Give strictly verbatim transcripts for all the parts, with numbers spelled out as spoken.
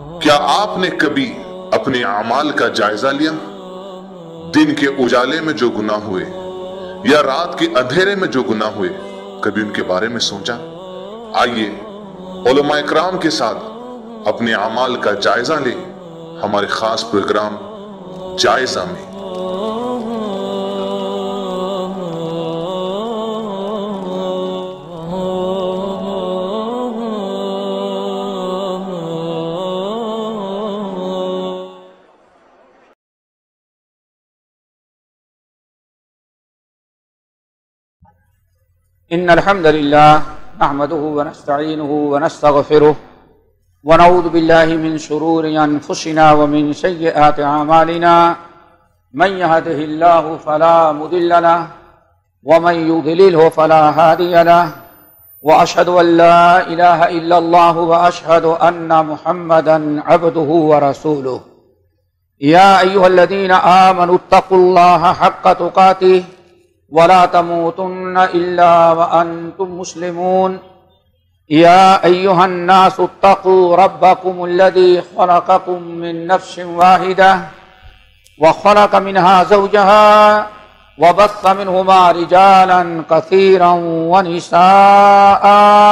کیا آپ نے کبھی اپنے اعمال کا جائزہ لیا؟ دن کے اجالے میں جو گناہ ہوئے یا رات کے اندھیرے میں جو گناہ ہوئے، کبھی ان کے بارے میں سوچا؟ آئیے علماء اکرام کے ساتھ اپنے اعمال کا جائزہ لیں ہمارے خاص پروگرام جائزہ میں۔ إن الحمد لله نحمده ونستعينه ونستغفره ونعوذ بالله من شرور أنفسنا ومن سيئات أعمالنا من يهده الله فلا مضل له ومن يضلله فلا هادي له وأشهد أن لا إله إلا الله وأشهد أن محمدا عبده ورسوله يا أيها الذين آمنوا اتقوا الله حق تقاته ولا تموتن إلا وأنتم مسلمون يا أيها الناس اتقوا ربكم الذي خلقكم من نفس واحدة وخلق منها زوجها وبث منهما رجالا كثيرا ونساء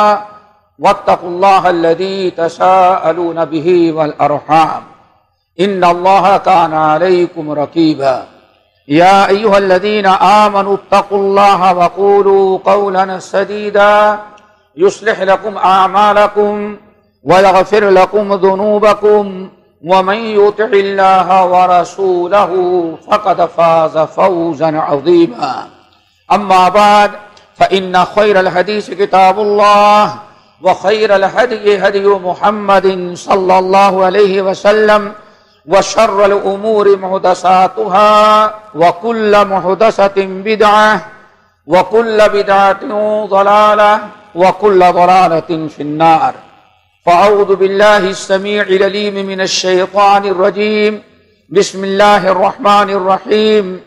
واتقوا الله الذي تساءلون به والأرحام إن الله كان عليكم رقيبا يا أيها الذين آمنوا اتقوا الله وقولوا قولا سديدا يصلح لكم أعمالكم ويغفر لكم ذنوبكم ومن يطع الله ورسوله فقد فاز فوزا عظيما أما بعد فإن خير الحديث كتاب الله وخير الهدي هدي محمد صلى الله عليه وسلم وشر الأمور محدثاتها وكل محدثة بدعة وكل بدعة ضلالة وكل ضلالة في النار فأعوذ بالله السميع العليم من الشيطان الرجيم بسم الله الرحمن الرحيم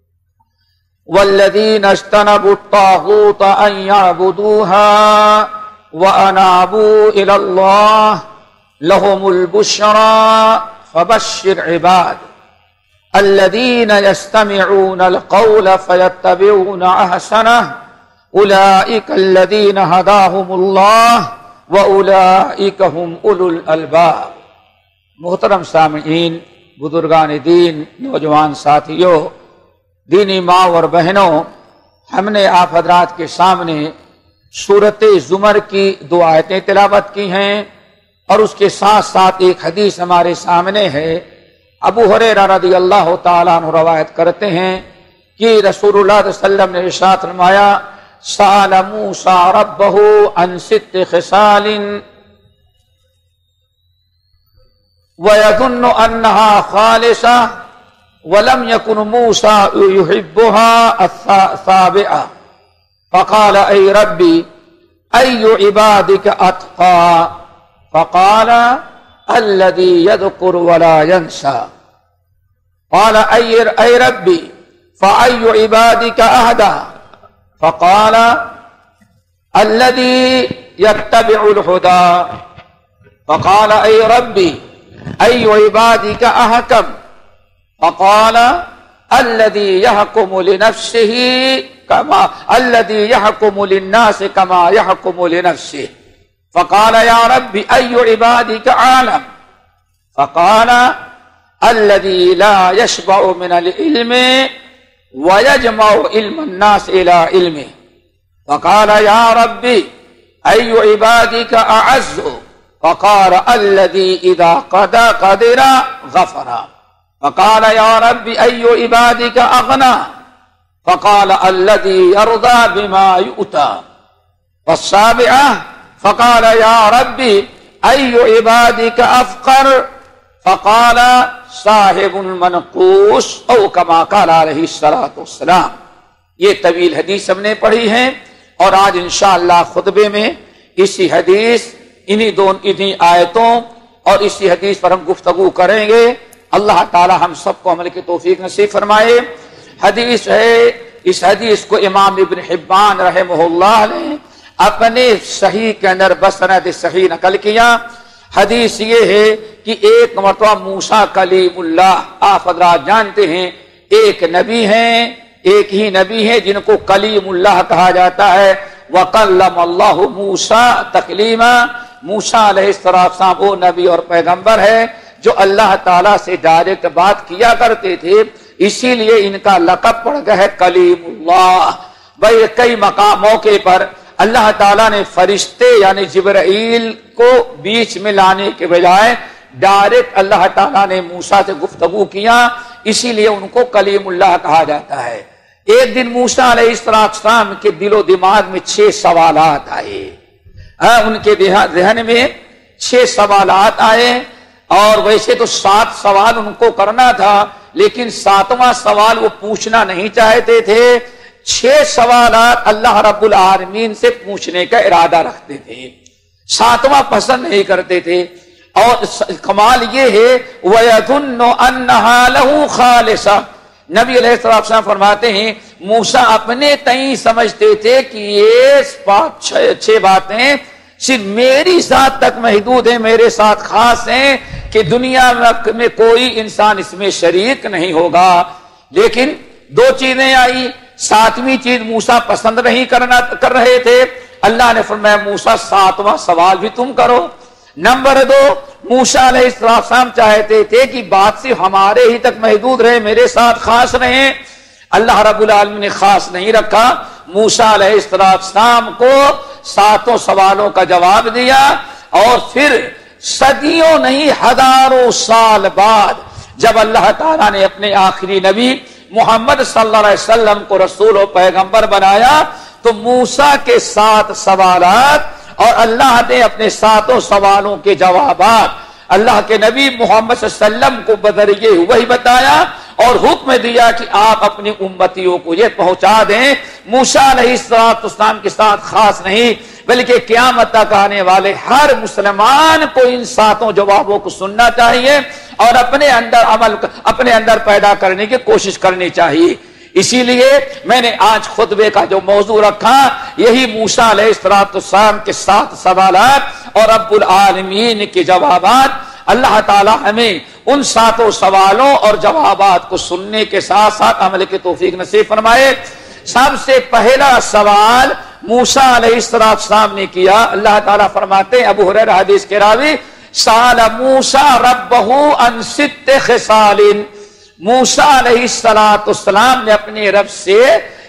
والذين اجتنبوا الطاغوت أن يعبدوها وأنابوا إلى الله لهم البشرى فبشر عباد الذين يستمعون القول فيتبعون أحسنه أولئك الذين هداهم الله وأولئك هم أولو الألباب۔ محترم سامعین، بزرگان دین، نوجوان ساتھیوں، دینی ماں اور بہنوں، ہم نے آپ حضرات کے سامنے سورۃ زمر کی دو آیتیں تلاوت کی ہیں اور اس کے ساتھ ساتھ ایک حدیث ہمارے سامنے ہے۔ ابو ہریرہ رضی اللہ تعالیٰ عنہ روایت کرتے ہیں کہ رسول اللہ صلی اللہ علیہ وسلم نے ارشاد فرمایا سأل موسیٰ ربہ عن ست خصال ويظن أنها خالصة ولم يكن موسى يحبها السابعة فقال أي ربي أي عبادك أتقى فقال الذي يذكر ولا ينسى قال أي, أي ربي فأي عبادك أهدى فقال الذي يتبع الهدى فقال أي ربي أي عبادك أحكم فقال الذي يحكم لنفسه كما الذي يحكم للناس كما يحكم لنفسه فقال يا رب أي عبادك عالم فقال الذي لا يشبع من العلم ويجمع علم الناس إلى علمه فقال يا رب أي عبادك أعز فقال الذي إذا قضى قدر غفر فقال يا رب أي عبادك أغنى فقال الذي يرضى بما يؤتى والسابعة فقال يا ربي أي عبادك أفقر فقال صاحب المنقوش او كما قال علیہ الصلوۃ والسلام۔ یہ طویل حدیث ہم نے پڑھی ہے اور آج انشاءاللہ خطبے میں اسی حدیث انہی دو انہی آیتوں اور اسی حدیث پر ہم گفتگو کریں گے۔ اللہ تعالی ہم سب کو عمل کی توفیق نصیب فرمائے۔ حدیث ہے، اس حدیث کو امام ابن حبان رحمہ اللہ نے اپنے صحیح کے اندر بسند صحیح نقل کیا۔ حدیث یہ ہے کہ ایک مرتبہ موسیٰ کلیم اللہ، آپ حضرات جانتے ہیں ایک نبی ہیں، ایک ہی نبی ہے جن کو کلیم اللہ کہا جاتا ہے۔ وَقَلَّمَ اللَّهُ مُوسَىٰ تَكْلِيمًا، موسیٰ علیہ السلام وہ نبی اور پیغمبر ہے جو اللہ تعالیٰ سے ڈائریکٹ بات کیا کرتے تھے، اسی لیے ان کا لقب پڑ گیا ہے کلیم اللہ۔ بھائی کئی مقام موقع پر اللہ تعالیٰ نے فرشتے یعنی جبرائیل کو بیچ میں لانے کے بجائے ڈائریکٹ اللہ تعالیٰ نے موسیٰ سے گفتگو کیا، اسی لیے ان کو کلیم اللہ کہا جاتا ہے۔ ایک دن موسیٰ علیہ السلام کے دل و دماغ میں چھ سوالات آئے، ان کے ذہن میں چھ سوالات آئے، اور ویسے تو سات سوال ان کو کرنا تھا لیکن ساتواں سوال وہ پوچھنا نہیں چاہتے تھے، چھ سوالات اللہ رب العالمین سے پوچھنے کا ارادہ رکھتے تھے، ساتواں پسند نہیں کرتے تھے۔ اور کمال یہ ہے وَيَظُنُّ أَنَّهَا لَهُ خَالِصَةٌ، نبی علیہ السلام فرماتے ہیں موسیٰ اپنے تئیں سمجھتے تھے کہ یہ چھ باتیں صرف میری ذات تک محدود ہیں، میرے ساتھ خاص ہیں کہ دنیا میں کوئی انسان اس میں شریک نہیں ہوگا۔ لیکن دو چیزیں آئی، ساتویں چیز موسیٰ پسند نہیں کرنا کر رہے تھے، اللہ نے فرمایا موسیٰ ساتواں سوال بھی تم کرو۔ نمبر دو، موسیٰ علیہ السلام چاہتے تھے کہ بات صرف ہمارے ہی تک محدود رہے، میرے ساتھ خاص رہیں، اللہ رب العالمین نے خاص نہیں رکھا، موسیٰ علیہ السلام کو ساتوں سوالوں کا جواب دیا، اور پھر صدیوں نہیں ہزاروں سال بعد جب اللہ تعالیٰ نے اپنے آخری نبی محمد صلی اللہ علیہ وسلم کو رسول و پیغمبر بنایا تو موسیٰ کے سات سوالات اور اللہ نے اپنے ساتوں سوالوں کے جوابات اللہ کے نبی محمد صلی اللہ علیہ وسلم کو بذریعہ وحی بتایا اور حکم دیا کہ آپ اپنی امتیوں کو یہ پہنچا دیں۔ موسیٰ علیہ السلام کے ساتھ خاص نہیں بلکہ قیامت تک آنے والے ہر مسلمان کو ان ساتوں جوابوں کو سننا چاہیے اور اپنے اندر عمل اپنے اندر پیدا کرنے کی کوشش کرنی چاہیے۔ اسی لیے میں نے آج خطبے کا جو موضوع رکھا یہی موسیٰ علیہ السلام کے سات سوالات اور رب العالمین کے جوابات۔ اللہ تعالی ہمیں ان ساتوں سوالوں اور جوابات کو سننے کے ساتھ ساتھ عمل کی توفیق نصیب فرمائے۔ سب سے پہلا سوال موسیٰ علیہ السلام نے کیا، اللہ تعالیٰ فرماتے ہیں ابو ہریرہ حدیث کے راوی سأل موسیٰ ربہ عن ست خصال، موسیٰ علیہ السلام نے اپنے رب سے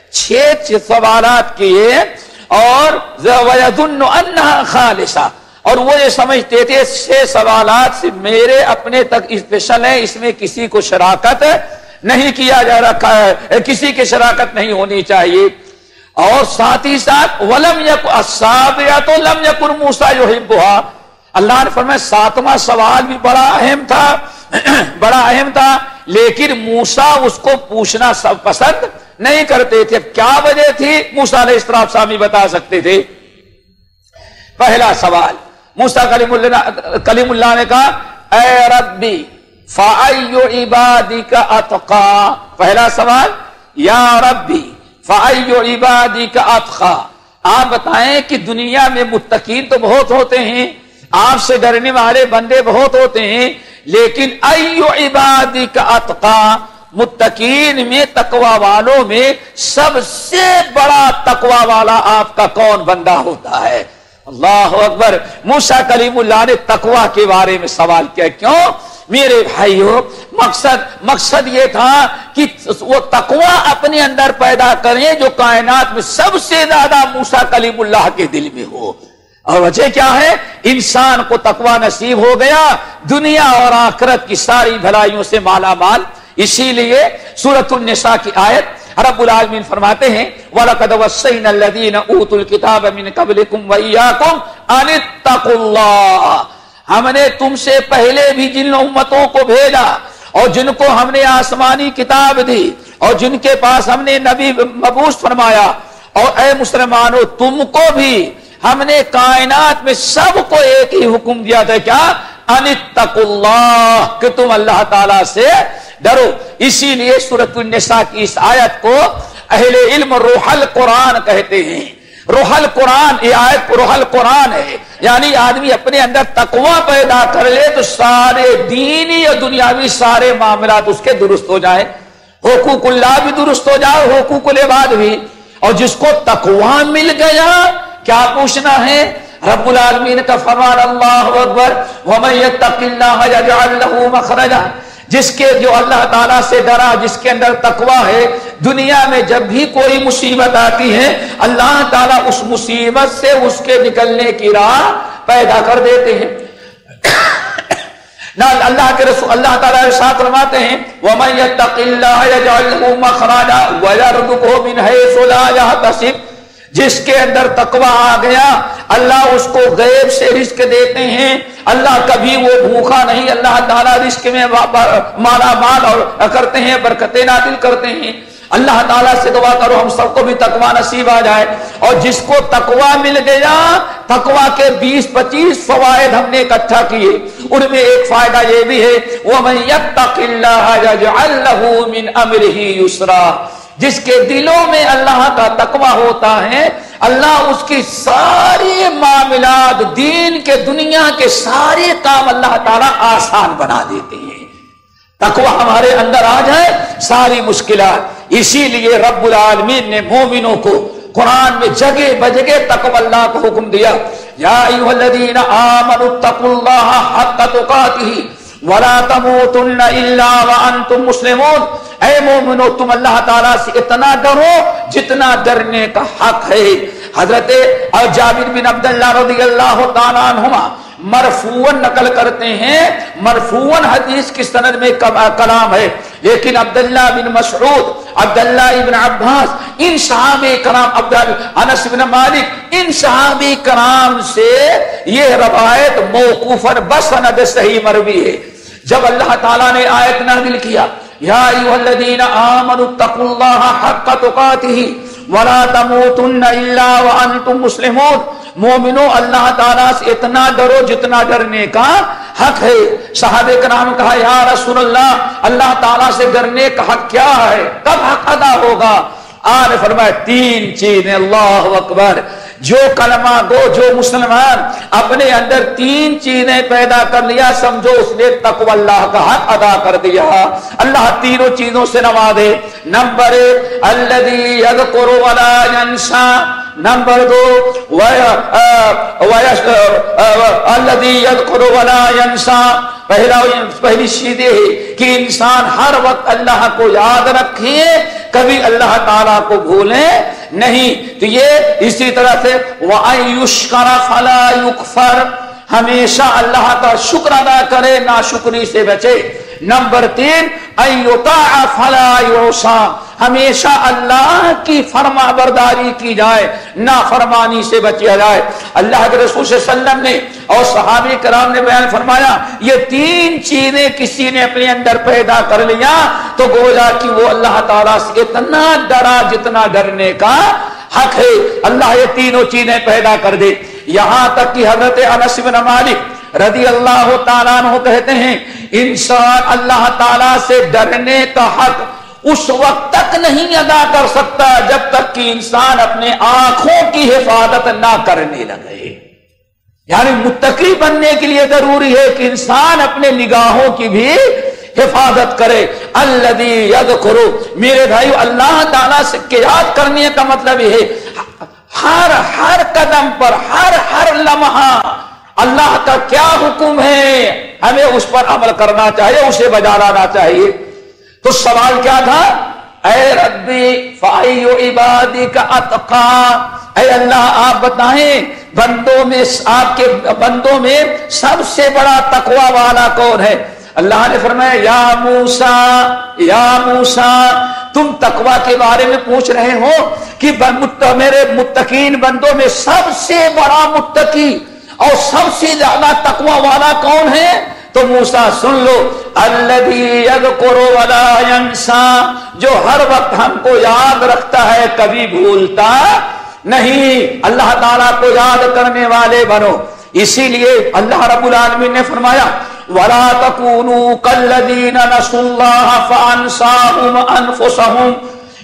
چھ سوالات کیے اور وَيَظُنُّ أَنَّهَا خَالِصَةٌ، اور وہ یہ سمجھتے تھے چھ سوالات سے میرے اپنے تک اسپیشل ہیں، اس میں کسی کو شراکت نہیں کیا جا رکھا ہے، کسی کی شراکت نہیں ہونی چاہیے۔ اور ساتھ ہی ساتھ وَلَمْ يَكُنْ السَّابِعَةُ لَمْ يَكُنْ مُوسَىٰ يُحِبُّهَا، اللہ نے فرمایا ساتواں سوال بھی بڑا اہم تھا بڑا اہم تھا لیکن موسیٰ اس کو پوچھنا سب پسند نہیں کرتے تھے۔ کیا وجہ تھی موسیٰ علیہ السلام بتا سکتے تھے۔ پہلا سوال موسیٰ کلیم اللہ کلیم اللہ نے کہا اے ربی فَأَيُّ عِبَادِكَ أَتْقَىٰ، پہلا سوال یا ربی فَأَيُّ عِبَادِكَ أَتْقَىٰ، آپ بتائیں کہ دنیا میں متقین تو بہت ہوتے ہیں، آپ سے ڈرنے والے بندے بہت ہوتے ہیں، لیکن ایو عبادک اتقا، متقین میں تقوی والوں میں سب سے بڑا تقوی والا آپ کا کون بندہ ہوتا ہے؟ اللہ اکبر۔ موسیٰ کلیم اللہ نے تقوی کے بارے میں سوال کیا، کیوں میرے بھائیو؟ مقصد مقصد یہ تھا کہ وہ تقوی اپنے اندر پیدا کریں جو کائنات میں سب سے زیادہ موسیٰ کلیم اللہ کے دل میں ہو۔ اور وجہ کیا ہے؟ انسان کو تقوی نصیب ہو گیا، دنیا اور آخرت کی ساری بھلائیوں سے مالا مال۔ اسی لیے سورۃ النساء کی آیت رب العالمین فرماتے ہیں وَلَقَدْ وَصَّيْنَا الَّذِينَ أُوتُوا الْكِتَابَ مِنْ قَبْلِكُمْ وَإِيَّاكُمْ أَنِ اتَّقُوا اللَّهَ، ہم نے تم سے پہلے بھی جن امتوں کو بھیجا اور جن کو ہم نے آسمانی کتاب دی اور جن کے پاس ہم نے نبی مبعوث فرمایا، اور اے مسلمانوں تم کو بھی ہم نے کائنات میں سب کو ایک ہی حکم دیا تھا، کیا؟ ان اتقوا اللہ، کہ تم اللہ تعالی سے ڈرو۔ اسی لیے سورۃ النساء کی اس آیت کو اہل علم روح القرآن کہتے ہیں۔ روح القرآن، یہ آیت روح القرآن ہے، یعنی آدمی اپنے اندر تقوی پیدا کر لے تو سارے دینی اور دنیاوی سارے معاملات اس کے درست ہو جائیں، حقوق اللہ بھی درست ہو جائے، حقوق العباد بھی۔ اور جس کو تقوی مل گیا کیا پوچھنا ہے؟ رب العالمین کا فرمان اللہ اکبر، وَمَن يَتَّقِ اللَّهَ يَجْعَل لَّهُ مَخْرَجًا، جس کے جو اللہ تعالیٰ سے ڈرا، جس کے اندر تقوی ہے، دنیا میں جب بھی کوئی مصیبت آتی ہے اللہ تعالیٰ اس مصیبت سے اس کے نکلنے کی راہ پیدا کر دیتے ہیں۔ نہ اللہ کے رسول اللہ تعالیٰ ارشاد فرماتے ہیں وَمَن يَتَّقِ اللَّهَ يَجْعَل لَّهُ مَخْرَجًا وَيَرْزُقْهُ مِنْ حَيْثُ لَا يَحْتَسِبُ، جس کے اندر تقوی آ گیا اللہ اس کو غیب سے رزق دیتے ہیں، اللہ کبھی وہ بھوکا نہیں، اللہ تعالیٰ رزق میں مالا مال اور کرتے ہیں، برکتیں نازل کرتے ہیں۔ اللہ تعالیٰ سے دعا کرو ہم سب کو بھی تقوی نصیب آ جائے۔ اور جس کو تقوی مل گیا، تقوی کے بیس پچیس فوائد ہم نے اکٹھا کیے، ان میں ایک فائدہ یہ بھی ہے وَمَن يَتَّقِ اللَّهَ يَجْعَل لَّهُ مِنْ أَمْرِهِ يُسْرًا، جس کے دلوں میں اللہ کا تقوی ہوتا ہے اللہ اس کی ساری معاملات دین کے دنیا کے سارے کام اللہ تعالیٰ آسان بنا دیتے ہیں۔ تقوی ہمارے اندر آ جائے ساری مشکلات، اسی لیے رب العالمین نے مومنوں کو قرآن میں جگہ بجگہ تقوی اللہ کو حکم دیا، یا ایھا الذین آمنوا اتقوا اللہ حق تقاتہ ولا تموتن الا وانتم مسلمون، اے مومنو تم اللہ تعالیٰ سے اتنا ڈرو جتنا ڈرنے کا حق ہے۔ حضرت جابر بن عبداللہ رضی اللہ تعالیٰ عنہما مرفوعاً نقل کرتے ہیں، مرفوعاً حدیث کی سند میں کلام ہے، لیکن عبداللہ بن مسعود، عبداللہ ابن عباس، ان صحابہ کرام، انس بن مالک، ان صحابہ کرام سے یہ روایت موقوفاً بسند صحیح مروی ہے۔ جب اللہ تعالیٰ نے آیت نازل کیا یا ایھا الذین آمنوا اتقوا اللہ حق تقاتہ ولا تموتن الا وانتم مسلمون، مومنو اللہ تعالیٰ سے اتنا ڈرو جتنا ڈرنے کا حق ہے۔ صحابہ کرام کہا یا رسول اللہ اللہ تعالیٰ سے ڈرنے کا حق کیا ہے، کب حق ادا ہوگا؟ آج فرمایا تین چیزیں، اللہ اکبر، جو کلمہ گو جو مسلمان اپنے اندر تین چیزیں پیدا کر لیا سمجھو اس نے تقوی اللہ کا حق ادا کر دیا۔ اللہ تینوں چیزوں سے نوازے۔ نمبر ایک الذی یذکر ولا ینسا، نمبر دو الذی یذکر ولا ینسا، پہلا پہلی چیز ہے کہ انسان ہر وقت اللہ کو یاد رکھے، کبھی اللہ تعالیٰ کو بھولے نہیں۔ تو یہ اسی طرح سے وَأَن يُشْكَرَ فَلَا يُكْفَرْ، ہمیشہ اللہ کا شکر ادا کرے، ناشکری سے بچے۔ نمبر تین أَن يُطَاعَ فَلَا يُعْصَى، ہمیشہ اللہ کی فرما برداری کی جائے، نافرمانی سے بچا جائے۔ اللہ کے رسول صلی اللہ علیہ وسلم نے اور صحابہ کرام نے بیان فرمایا یہ تین چیزیں کسی نے اپنے اندر پیدا کر لیا تو گویا کہ وہ اللہ تعالیٰ سے اتنا ڈرا جتنا ڈرنے کا حق ہے۔ اللہ یہ تینوں چیزیں پیدا کر دے، یہاں تک کہ حضرت انس بن مالک رضی اللہ تعالیٰ عنہ کہتے ہیں انسان اللہ تعالیٰ سے ڈرنے کا حق اس وقت تک نہیں ادا کر سکتا جب تک کہ انسان اپنے آنکھوں کی حفاظت نہ کرنے لگے۔ یعنی متقی بننے کے لیے ضروری ہے کہ انسان اپنے نگاہوں کی بھی حفاظت کرے۔ الذی یذکر، میرے بھائیو اللہ تعالیٰ سے یاد کرنے کا مطلب یہ ہے ہر ہر قدم پر، ہر ہر لمحہ اللہ کا کیا حکم ہے ہمیں اس پر عمل کرنا چاہیے، اسے بجا لانا چاہیے۔ تو سوال کیا تھا؟ اے ربی فأی عبادک اتقی، اے اللہ آپ بتائیں بندوں میں، آپ کے بندوں میں سب سے بڑا تقوی والا کون ہے؟ اللہ نے فرمایا یا موسیٰ یا موسیٰ، تم تقوی کے بارے میں پوچھ رہے ہو کہ میرے متقین بندوں میں سب سے بڑا متقی اور سب سے زیادہ تقوی والا کون ہے؟ تو موسیٰ سن لو الذی یذکر ولا ینسا، جو ہر وقت ہم کو یاد رکھتا ہے کبھی بھولتا نہیں۔ اللہ تعالیٰ کو یاد کرنے والے بنو۔ اسی لیے اللہ رب العالمین نے فرمایا وَلَا تَكُونُوا كَالَّذِينَ نَسُوا اللَّهَ فَأَنْسَاهُمْ أَنفُسَهُمْ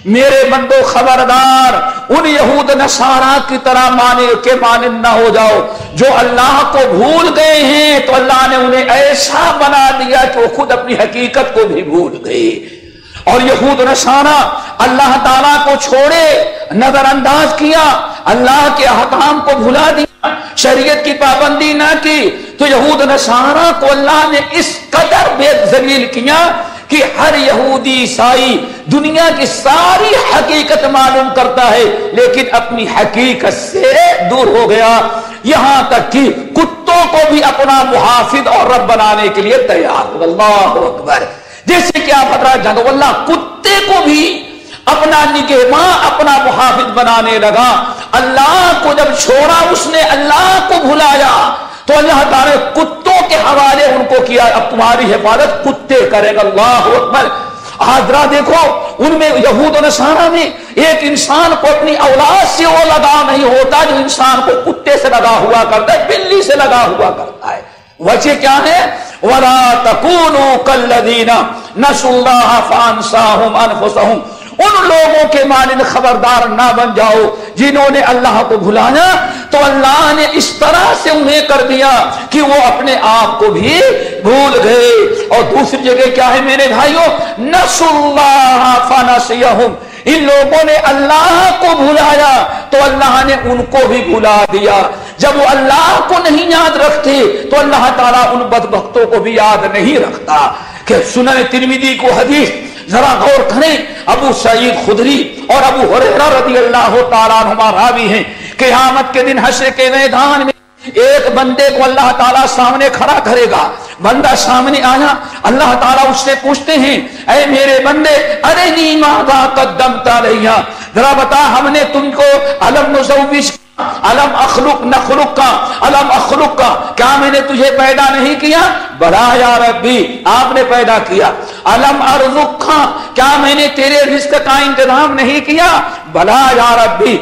میرے بندو خبردار ان یہود نصارا کی طرح مانے کے مانند نہ ہو جاؤ جو اللہ کو بھول گئے ہیں تو اللہ نے انہیں ایسا بنا دیا کہ وہ خود اپنی حقیقت کو بھی بھول گئے. اور یہود نصارا اللہ تعالیٰ کو چھوڑے، نظر انداز کیا، اللہ کے احکام کو بھلا دیا، شریعت کی پابندی نہ کی، تو یہود نصارا کو اللہ نے اس قدر بے ذلیل کیا کہ ہر یہودی عیسائی دنیا کی ساری حقیقت معلوم کرتا ہے لیکن اپنی حقیقت سے دور ہو گیا، یہاں تک کہ کتوں کو بھی اپنا محافظ اور رب بنانے کے لیے تیار ہو. اللہ اکبر. جیسے کہ آپ حضرات جانو اللہ کتے کو بھی اپنا نگہباں اپنا محافظ بنانے لگا. اللہ کو جب چھوڑا اس نے اللہ کو بھلایا تو اللہ تعالیٰ نے کتوں کے حوالے ان کو کیا، اب تمہاری حفاظت کتے کرے گا. اللہ اکبر. حضرات دیکھو ان میں یہود و نصارہ میں ایک انسان کو اپنی اولاد سے وہ لگا نہیں ہوتا جو انسان کو کتے سے لگا ہوا کرتا ہے، بلی سے لگا ہوا کرتا ہے. وجہ کیا ہے؟ وَلَا تَكُونُوا كَالَّذِينَ نَسُوا اللَّهَ فَأَنسَاهُمْ أَنفُسَهُمْ. ان لوگوں کے مانند خبردار نہ بن جاؤ جنہوں نے اللہ کو بھلایا تو اللہ نے اس طرح سے انہیں کر دیا کہ وہ اپنے آپ کو بھی بھول گئے. اور دوسری جگہ کیا ہے میرے بھائیوں؟ نسوا اللہ فنسیہم. ان لوگوں نے اللہ کو بھلایا تو اللہ نے ان کو بھی بھلا دیا. جب وہ اللہ کو نہیں یاد رکھتے تو اللہ تعالیٰ ان بدبختوں کو بھی یاد نہیں رکھتا. کہ سنن ترمذی کو حدیث ذرا غور کریں، ابو سعید خدری اور ابو ہریرہ رضی اللہ تعالیٰ عنہما راوی ہیں. قیامت کے دن حشر کے میدان میں ایک بندے کو اللہ تعالیٰ سامنے کھڑا کرے گا. بندہ سامنے آیا، اللہ تعالیٰ اس سے پوچھتے ہیں اے میرے بندے ارنی ماذا قدمت علیہ، ذرا بتا ہم نے تم کو علم نزوج علم اخلق نخلق کا علم اخلق کا کیا میں نے تجھے پیدا نہیں کیا؟ بلا یا ربی آپ نے پیدا کیا. علم ارزق کا کیا میں نے تیرے رزق کا انتظام نہیں کیا؟ بلا یا ربی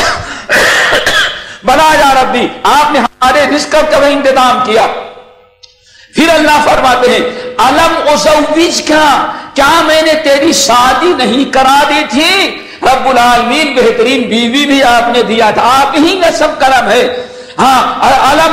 بلا یا ربی آپ نے ہمارے رزق کا انتظام کیا. پھر اللہ فرماتے ہیں علم ازوج کا کیا میں نے تیری شادی نہیں کرا دی تھی؟ رب العالمین بہترین بیوی بھی آپ نے دیا تھا، آپ ہی کا سب کرم ہے. ہاں علم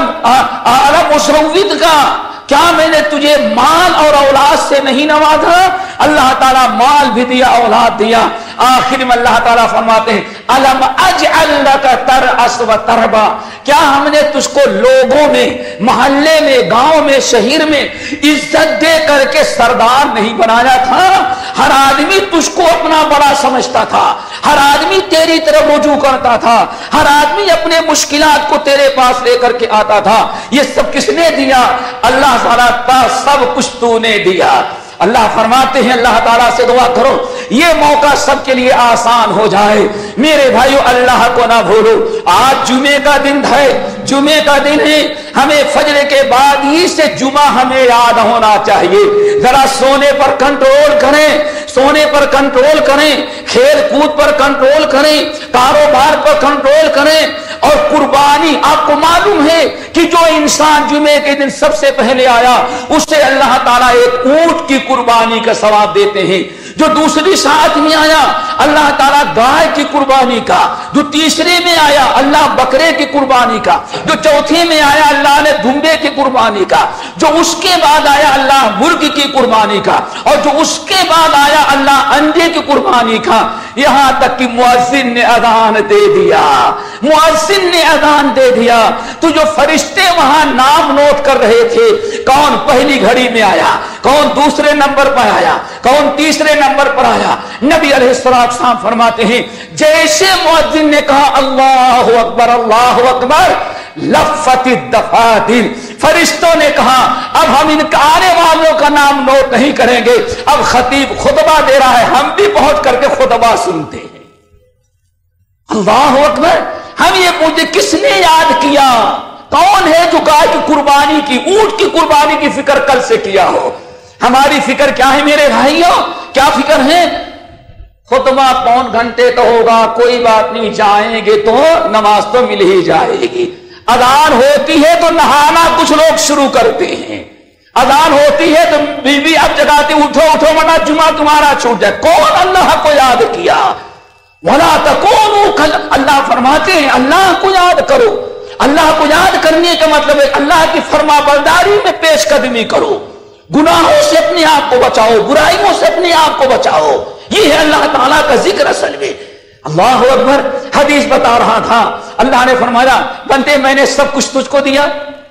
علم ازوج کا کیا میں نے تجھے مال اور اولاد سے نہیں نوازا؟ اللہ تعالیٰ مال بھی دیا، اولاد دیا. آخر میں اللہ تعالیٰ فرماتے ہیں الم اجعل لک ترأس و تربا، کیا ہم نے تجھ کو لوگوں میں، محلے میں، گاؤں میں، شہر میں عزت دے کر کے سردار نہیں بنایا تھا؟ ہر آدمی تجھ کو اپنا بڑا سمجھتا تھا، ہر آدمی تیری طرف رجوع کرتا تھا، ہر آدمی اپنے مشکلات کو تیرے پاس لے کر کے آتا تھا. یہ سب کس نے دیا؟ اللہ تعالیٰ سب کچھ تو نے دیا. اللہ فرماتے ہیں اللہ تعالیٰ سے دعا کرو یہ موقع سب کے لیے آسان ہو جائے. میرے بھائیو اللہ کو نہ بھولو. آج جمعے کا دن ہے، جمعے کا دن ہے، ہمیں فجر کے بعد ہی سے جمعہ ہمیں یاد ہونا چاہیے. ذرا سونے پر کنٹرول کریں، سونے پر کنٹرول کریں، کھیل کود پر کنٹرول کریں، کاروبار پر کنٹرول کریں. اور قربانی آپ کو معلوم ہے کہ جو انسان جمعے کے دن سب سے پہلے آیا اسے اللہ تعالیٰ ایک اونٹ کی قربانی کا ثواب دیتے ہیں. جو دوسری ساتھ میں آیا اللہ تعالیٰ گائے کی قربانی کا، جو تیسرے میں آیا اللہ بکرے کی قربانی کا، جو چوتھے میں آیا اللہ نے دھمبے کی قربانی کا، جو اس کے بعد آیا اللہ مرغ کی قربانی کا، اور جو اس کے بعد آیا اللہ انڈے کی قربانی کا. یہاں تک کہ مؤذن نے اذان دے دیا، مؤذن نے اذان دے دیا تو جو فرشتے وہاں نام نوٹ کر رہے تھے کون پہلی گھڑی میں آیا، کون دوسرے نمبر پر آیا، کون تیسرے نمبر پر آیا. نبی علیہ السلام فرماتے ہیں جیسے مؤذن نے کہا اللہ اکبر اللہ اکبر لفت الدفاتر، فرشتوں نے کہا اب ہم ان آنے والوں کا نام نوٹ نہیں کریں گے، اب خطیب خطبہ دے رہا ہے ہم بھی پہنچ کر کے خطبہ سنتے ہیں. اللہ اکبر. ہم یہ پوچھتے کس نے یاد کیا؟ کون ہے جو گائے کی قربانی کی، اونٹ کی قربانی کی فکر کل سے کیا ہو؟ ہماری فکر کیا ہے میرے بھائیوں؟ کیا فکر ہے؟ خطبہ پون گھنٹے تو ہوگا، کوئی بات نہیں، جائیں گے تو نماز تو مل ہی جائے گی. اذان ہوتی ہے تو نہانا کچھ لوگ شروع کرتے ہیں. अजान होती है तो बीवी अब जगाती, उठो उठो वरना जुमा तुम्हारा छूट जाए। कौन अल्लाह को याद किया? वला तकूनु कल, अल्लाह फरमाते हैं अल्लाह को याद करो। अल्लाह को याद करने का मतलब है अल्लाह की फरमाबरदारी में पेश कदमी करो, गुनाहों से अपने आप को बचाओ, बुराइयों से अपने आप को बचाओ। ये है अल्लाह ताला का जिक्र असल में। अल्लाह अकबर। हदीस बता रहा था, अल्लाह ने फरमाया बंदे मैंने सब कुछ तुझको दिया,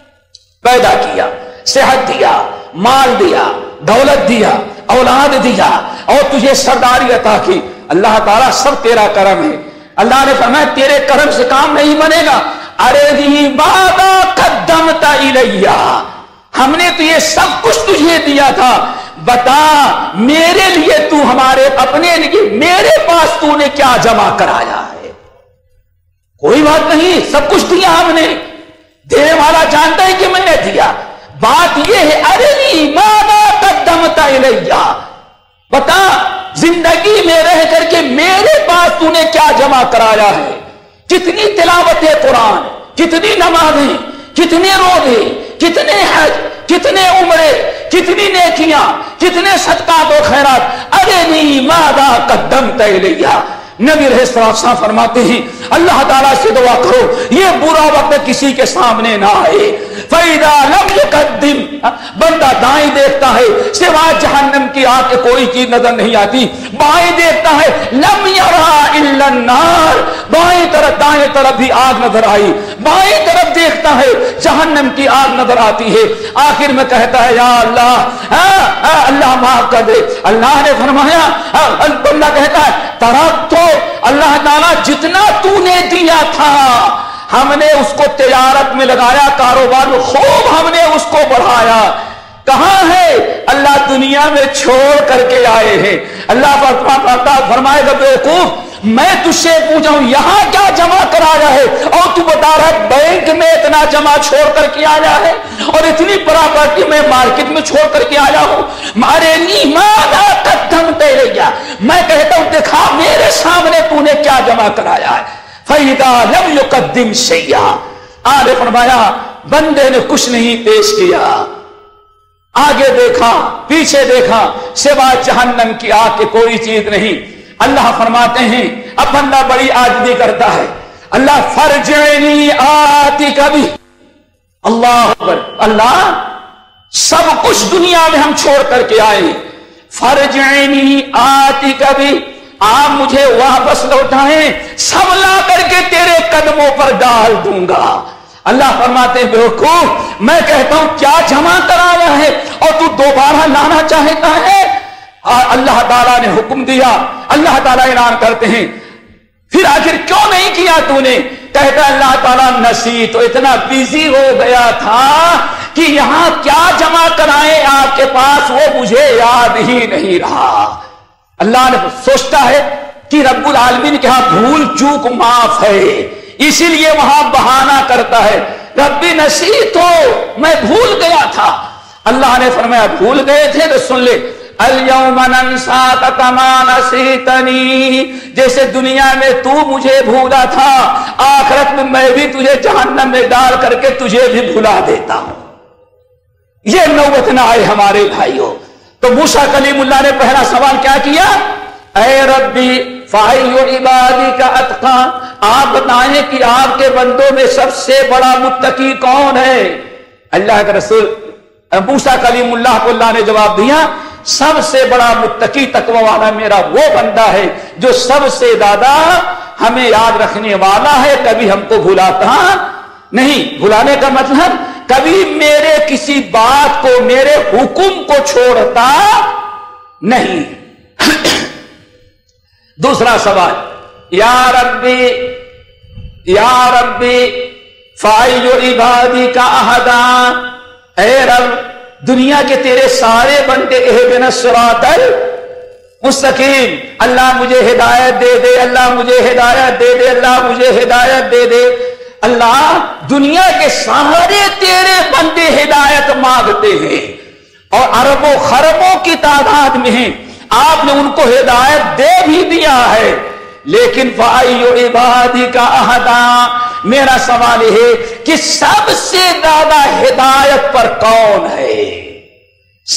पैदा किया, सेहत दिया, माल दिया, दौलत दिया, औलाद दिया और तुझे सरदारी अता की। अल्लाह ताला सब तेरा करम है। अल्लाह ने फरमाया तेरे करम से काम नहीं बनेगा। अरे दी बादा कद्दमता इलैया, हमने तो ये सब कुछ तुझे दिया था, बता मेरे लिए तू हमारे अपने लिए मेरे पास तूने क्या जमा कराया है? कोई बात नहीं, सब कुछ दिया हमने, देने वाला जानता है कि मैंने दिया। बात यह है अरे मादा कद्दमता इलैया, बता जिंदगी में रह करके मेरे पास तूने क्या जमा कराया है? कितनी तिलावत कुरान, कितनी नमाजें, कितने रोजे, कितने हज, कितने उम्रे, कितनी नेकियां, कितने सदकात और खैरात। अरे नी मादा कद्दमता इलैया। नबी रहमतुल्लाह फरमाते हैं अल्लाह ताला से दुआ करो ये बुरा वक्त किसी के सामने ना आए। फैदा लम युकद्दिम, बंदा दाएं देखता है सिवाय जहन्नम की आग के कोई चीज नजर नहीं आती, बाएं देखता है लम यरा इल्ला नार, बाएं तरफ दाएं तरफ भी आग नजर आई, बाएं तरफ देखता है जहन्नम की आग नजर आती है। आखिर में कहता है या अल्लाह अल्लाह माफ कर दे। अल्लाह ने फरमाया, बंदा कहता है तरफ तो अल्लाह ताला जितना तूने दिया था हमने उसको तिजारत में लगाया, कारोबार में खूब हमने उसको बढ़ाया। कहां है? अल्लाह दुनिया में छोड़ करके आए हैं। अल्लाह फरमाएगा बेवकूफ, मैं तुझसे पूछा हूं यहां क्या जमा कराया है और तू बता रहा है बैंक में इतना जमा छोड़ करके आया है और इतनी प्रॉपर्टी में मार्केट में छोड़ करके आया हूं। मारे नी मादा कदम तेरे गया, मैं कहता हूं देखा मेरे सामने तूने क्या जमा कराया है। फैदा लम युकद्दिम शैया, आगे फरमाया बंदे ने कुछ नहीं पेश किया, आगे देखा पीछे देखा सिवाय जहन्नम की आग के कोई चीज नहीं। अल्लाह फरमाते हैं अब बंदा बड़ी आजिज़ी करता है, अल्लाह फरजनी आती कभी, अल्लाह अकबर, अल्लाह सब कुछ दुनिया में हम छोड़ करके आए, फरजनी आती कभी, आप मुझे वापस लौटाएं, सब ला करके तेरे कदमों पर डाल दूंगा। अल्लाह फरमाते हैं बेवकूफ, मैं कहता हूं क्या जमा कराया है और तू दोबारा लाना चाहता है? अल्लाह ताला ने हुक्म दिया, अल्लाह ताला ऐलान करते हैं फिर आखिर क्यों नहीं किया तूने? कहता अल्लाह ताला नसी, तो इतना बिजी हो गया था कि यहां क्या जमा कराए आपके पास वो मुझे याद ही नहीं रहा। अल्लाह ने सोचता है कि रब्बुल आलमीन के यहां भूल चूक माफ है, इसीलिए वहां बहाना करता है रब्बी नसी, तो मैं भूल गया था। अल्लाह ने फरमाया भूल गए थे तो सुन ले, अल-यौमा नंसाका कमा नसीतनी, जैसे दुनिया में तू मुझे भूला था आखिरत में मैं भी तुझे जहन्नम में डाल करके तुझे भी भुला देता हूं। ये नौबत ना आए हमारे भाइयों। तो मूसा कलीमुल्लाह ने पहला सवाल क्या किया? ऐ रब्बी फाइयो इबादी का अतका, आप बताएं कि आपके बंदों में सबसे बड़ा मुत्तकी कौन है? अल्लाह के रसूल मूसा कलीमुल्लाह को अल्लाह ने जवाब दिया सबसे बड़ा मुत्तकी तकवा वाला मेरा वो बंदा है जो सबसे ज्यादा हमें याद रखने वाला है, कभी हमको भुलाता नहीं। भुलाने का मतलब कभी मेरे किसी बात को, मेरे हुक्म को छोड़ता नहीं। दूसरा सवाल, या रब्बी या रब्बी फाइयो इबादी का अहदा, ऐ रब दुनिया के तेरे सारे बंदे इहदिना सिरातल मुस्तकीम, अल्लाह मुझे हिदायत दे दे, अल्लाह मुझे हिदायत दे दे, अल्लाह मुझे हिदायत दे दे। अल्लाह दुनिया के सारे तेरे बंदे हिदायत मांगते हैं और अरबों खरबों की तादाद में हैं, आपने उनको हिदायत दे भी दिया है, लेकिन फाइयो इबादी का अहदा, मेरा सवाल है कि सबसे ज्यादा हिदायत पर कौन है?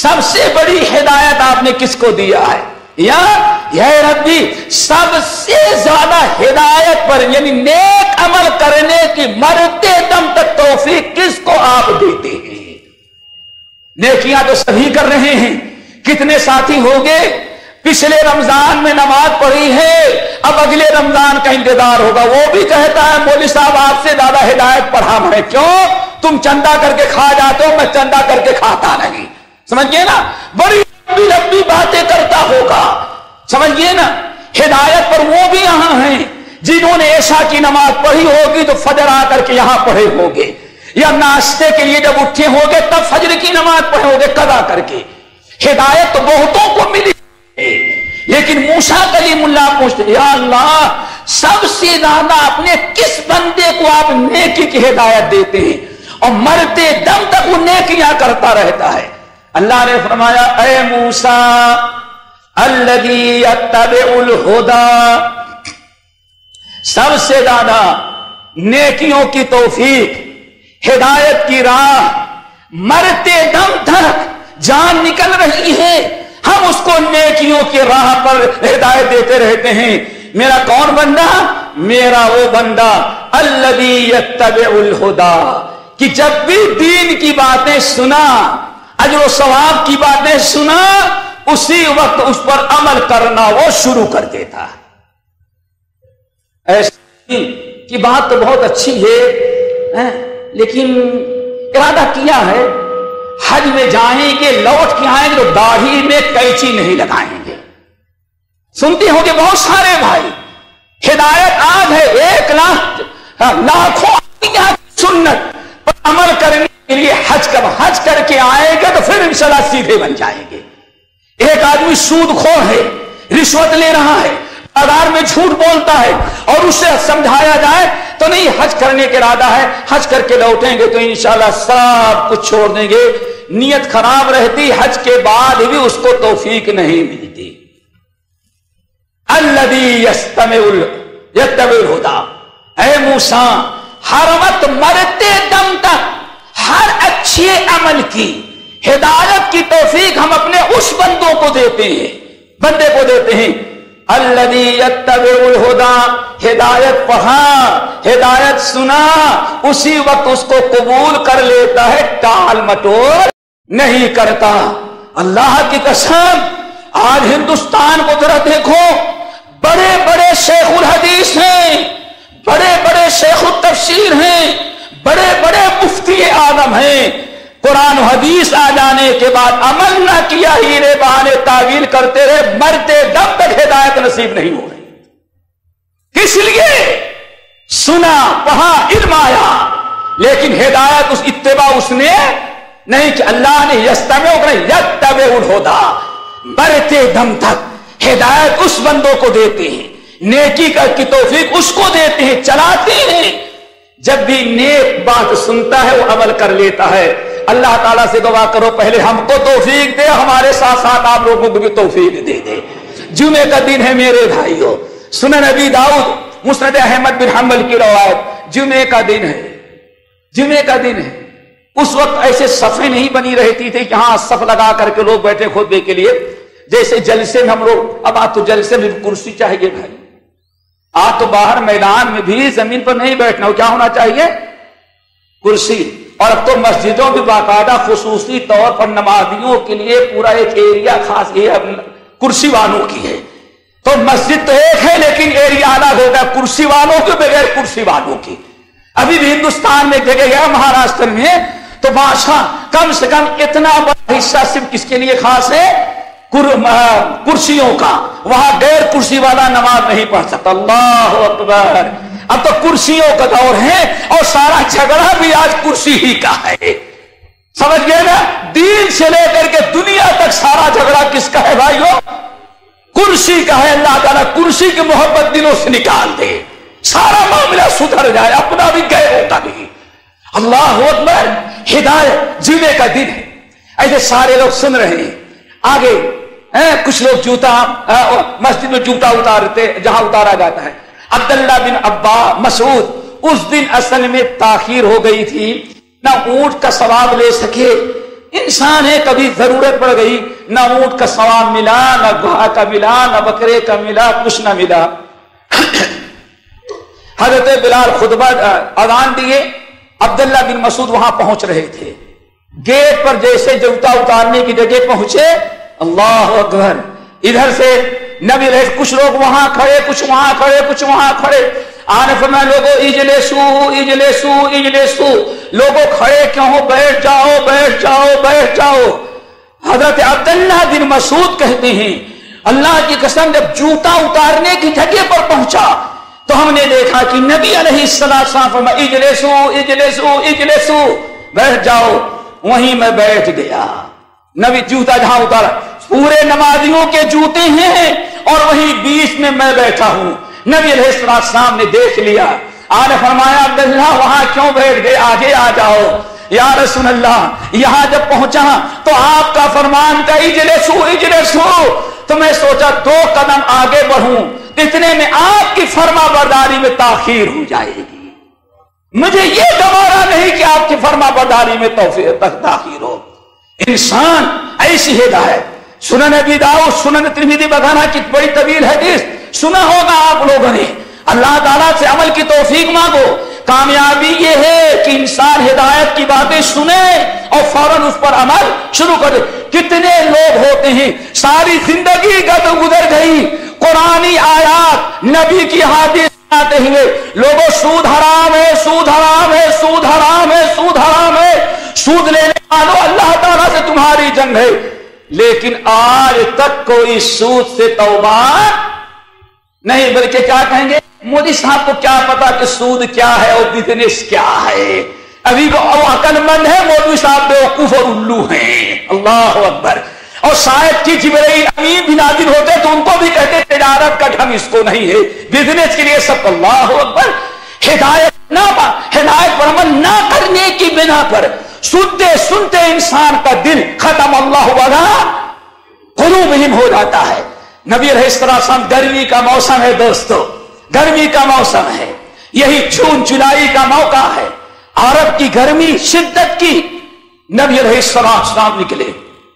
سب سے بڑی ہدایت آپ نے کس کو دیا ہے؟ یا یا ربی سب سے زیادہ ہدایت پر یعنی نیک عمل کرنے کی مرتے دم تک توفیق کس کو آپ دیتے ہیں؟ نیکیاں تو سبھی کر رہے ہیں. کتنے ساتھی ہو گئے پچھلے رمضان میں نماز پڑھی ہے، اب اگلے رمضان کا انتظار ہوگا. وہ بھی کہتا ہے مولوی صاحب آپ سے زیادہ ہدایت پڑھا میں. کیوں؟ تم چندہ کر کے کھا جاتے ہو، میں چندہ کر کے کھاتا نہیں. سمجھئے نا؟ بڑی لمبی لمبی باتیں کرتا ہوگا. سمجھئے نا؟ ہدایت پر وہ بھی یہاں ہیں جنہوں نے عشاء کی نماز پڑھی ہوگی تو فجر آ کر کے یہاں پڑھے ہوگے، یا ناشتے کے لیے جب اٹھے ہوگے تب فجر کی نماز پڑھے ہوگے قضا کر کے. ہدایت تو بہتوں کو ملی، لیکن موسیٰ کلیم اللہ پوچھتے یا اللہ سب سے زیادہ اپنے کس بندے کو آپ نیکی کی ہدایت دیتے ہیں اور مرتے دم تک وہ نیکیاں کرتا رہتا ہے؟ اللہ نے فرمایا اے موسیٰ الذی یتبع الہدی، سب سے زیادہ نیکیوں کی توفیق، ہدایت کی راہ مرتے دم تک جان نکل رہی ہے، ہم اس کو نیکیوں کی راہ پر ہدایت دیتے رہتے ہیں. میرا کون بندہ؟ میرا وہ بندہ الذی یتبع الہدی کہ جب بھی دین کی باتیں سنا، اجر و ثواب کی باتیں سنا، اسی وقت اس پر عمل کرنا وہ شروع کر دیتا ہے. ایسی کی بات تو بہت اچھی ہے، لیکن ارادہ کیا ہے حج میں جائیں گے، لوٹ کے آئیں گے تو داڑھی میں قینچی نہیں لگائیں گے. سنتے ہوں گے بہت سارے بھائی، ہدایت آج ہے ایک لاکھ لاکھوں سنت پر عمل کرنے کے لیے حج کر حج کر کے آئیں گے تو پھر انشاءاللہ سیدھے بن جائیں گے. ایک آدمی سود خور ہے، رشوت لے رہا ہے، بازار میں جھوٹ بولتا ہے اور اسے سمجھایا جائے تو نہیں حج کرنے کے ارادہ ہے، حج کر کے لوٹیں گے تو انشاءاللہ سب کچھ چھوڑ دیں گے. نیت خراب رہتی، حج کے بعد بھی اس کو توفیق نہیں ملتی. الذی یستمع یتبع الہدی، اے موسیٰ ہر وقت مرتے دم تک ہر اچھے عمل کی ہدایت کی توفیق ہم اپنے اس بندوں کو دیتے ہیں، بندے کو دیتے ہیں. الذی یتبع الہدی، ہدایت پڑھا، ہدایت سنا، اسی وقت اس کو قبول کر لیتا ہے، ٹال مٹول نہیں کرتا. اللہ کی قسم آج ہندوستان کو ذرا دیکھو، بڑے بڑے شیخ الحدیث ہیں، بڑے بڑے شیخ التفسیر ہیں، بڑے بڑے مفتی اعظم ہیں، قرآن و حدیث آ جانے کے بعد عمل نہ کیا، ہیرے بہانے تعویل کرتے رہے، مرتے دم تک ہدایت نصیب نہیں ہو رہی. کس لیے؟ سنا، پڑھا، علم آیا، لیکن ہدایت اس اتباع اس نے نہیں کہ اللہ نے یستمع یتبع الہدی، مرتے دم تک ہدایت اس بندوں کو دیتے ہیں، نیکی کا کی توفیق اس کو دیتے ہیں، چلاتے ہیں. جب بھی نیک بات سنتا ہے وہ عمل کر لیتا ہے. اللہ تعالیٰ سے دعا کرو پہلے ہم کو توفیق دے، ہمارے ساتھ ساتھ آپ لوگوں کو بھی توفیق دے دے. جمعے کا دن ہے میرے بھائیوں، سنن نبی داؤد مسند احمد بن حنبل کی روایت، جمعے کا دن ہے، جمعے کا دن ہے. اس وقت ایسے صفیں نہیں بنی رہتی تھی کہ ہاں صف لگا کر کے لوگ بیٹھے خطبے کے لیے، جیسے جلسے میں ہم لوگ. اب آج تو جلسے میں کرسی چاہیے بھائی، آج تو باہر میدان میں بھی زمین پر نہیں بیٹھنا، کیا ہونا چاہیے؟ کرسی. اور اب تو مسجدوں بھی باقاعدہ خصوصی طور پر نمازیوں کے لیے پورا ایک ایریا خاص یہ کرسی والوں کی ہے. تو مسجد تو ایک ہے لیکن ایریا الگ ہوگا کرسی والوں کے بغیر کرسی والوں کی. ابھی بھی ہندوستان میں جگہ ہے مہاراشٹر میں، تو بادشاہ کم سے کم اتنا بڑا حصہ صرف کس کے لیے خاص ہے؟ کرسیوں کا. وہاں غیر کرسی والا نماز نہیں پڑھ سکتا. اللہ اکبر. اب تو کرسیوں کا دور ہے اور سارا جھگڑا بھی آج کرسی ہی کا ہے. سمجھ گئے نا؟ دین سے لے کر کے دنیا تک سارا جھگڑا کس کا ہے بھائیو؟ کرسی کا ہے. اللہ تعالیٰ کرسی کی محبت دلوں سے نکال دے، سارا معاملہ سدھر جائے، اپنا بھی غیر ہوتا نہیں. اللہ اکبر. ہدایت جمعے کا دن ہے، ایسے سارے لوگ سن رہے ہیں. آگے کچھ لوگ جوتا مسجد میں جوتا اتارتے جہاں اتارا جاتا ہے. عبداللہ بن ابا مسعود اس دن اصل میں تاخیر ہو گئی تھی، نہ اونٹ کا ثواب لے سکے انسان ہے، کبھی ضرورت پڑ گئی، نہ اونٹ کا سواب ملا، نہ گھوڑا کا ملا، نہ بکرے کا ملا، کچھ نہ ملا۔ حضرت بلال خطبہ اذان دیے، عبداللہ بن مسعود وہاں پہنچ رہے تھے، گیٹ پر جیسے جوتا اتارنے کی جگہ پہنچے، اللہ اکبر، ادھر سے نبی رہے، کچھ لوگ وہاں کھڑے، کچھ وہاں کھڑے، کچھ وہاں کھڑے، آنے فرمایا لوگوں اجلسو اجلسو اجلسو، لوگوں کھڑے کیوں ہو، بیٹھ جاؤ بیٹھ جاؤ بیٹھ جاؤ۔ حضرت عبداللہ بن مسعود کہتے ہیں اللہ کی قسم جب جوتا اتارنے کی جگہ پر پہنچا تو ہم نے دیکھا کہ نبی علیہ السلام فرمایا اجلسو اجلسو اجلسو، بیٹھ جاؤ، وہیں میں بیٹھ گیا۔ نبی جوتا جہاں اتارا، پورے نمازیوں کے جوتے ہیں اور وہیں بیچ میں میں بیٹھا ہوں۔ نبی علیہ السلام نے دیکھ لیا، آنے فرمایا عبداللہ وہاں کیوں بیٹھ گئے، آگے آ جاؤ۔ یا رسول اللہ، یہاں جب پہنچا تو آپ کا فرمان تھا اجلسو اجلسو، تو میں سوچا دو قدم آگے بڑھوں، اتنے میں آپ کی فرما برداری میں تاخیر ہو جائے گی۔ مجھے یہ گوارا نہیں کہ آپ کی فرما برداری میں تاخیر ہو۔ انسان ایسی ہدایت، سنن ابی داؤد، سنن ترمذی بغانا کی بڑی طویل حدیث سنا ہوگا آپ لوگوں نے۔ اللہ تعالیٰ سے عمل کی توفیق مانگو۔ کامیابی یہ ہے کہ انسان ہدایت کی باتیں سنے اور فوراً اس پر عمل شروع کر دے۔ کتنے لوگ ہوتے ہیں ساری زندگی گزر گئی، قرآنی آیات، نبی کی حدیث آتے ہوئے لوگوں سود حرام ہے، سود حرام ہے، سود حرام ہے، سود حرام ہے، سود لینے والوں اللہ تعالیٰ سے تمہاری جنگ ہے، لیکن آج تک کوئی سود سے توبہ نہیں، بلکہ کیا کہیں گے، مودی صاحب کو کیا پتا کہ سود کیا ہے اور بزنس کیا ہے، ابھی وہ عقل مند ہے، مولوی صاحب بیوقوف اور الو ہیں۔ اللہ اکبر۔ اور شاید کہ جبرائیل امین بھی نازل ہوتے تو ان کو بھی کہتے تجارت کا ڈھنگ اس کو نہیں ہے، بزنس کے لیے سب۔ اللہ اکبر۔ ہدایت نہ ہدایت پر عمل نہ کرنے کی بنا پر سنتے سنتے انسان کا دل ختم اللہ والا قلوبہم ہو جاتا ہے۔ نبی علیہ السلام، گرمی کا موسم ہے دوستو، گرمی کا موسم ہے، یہی جون جولائی کا موقع ہے، عرب کی گرمی شدت کی۔ نبی علیہ السلام نکلے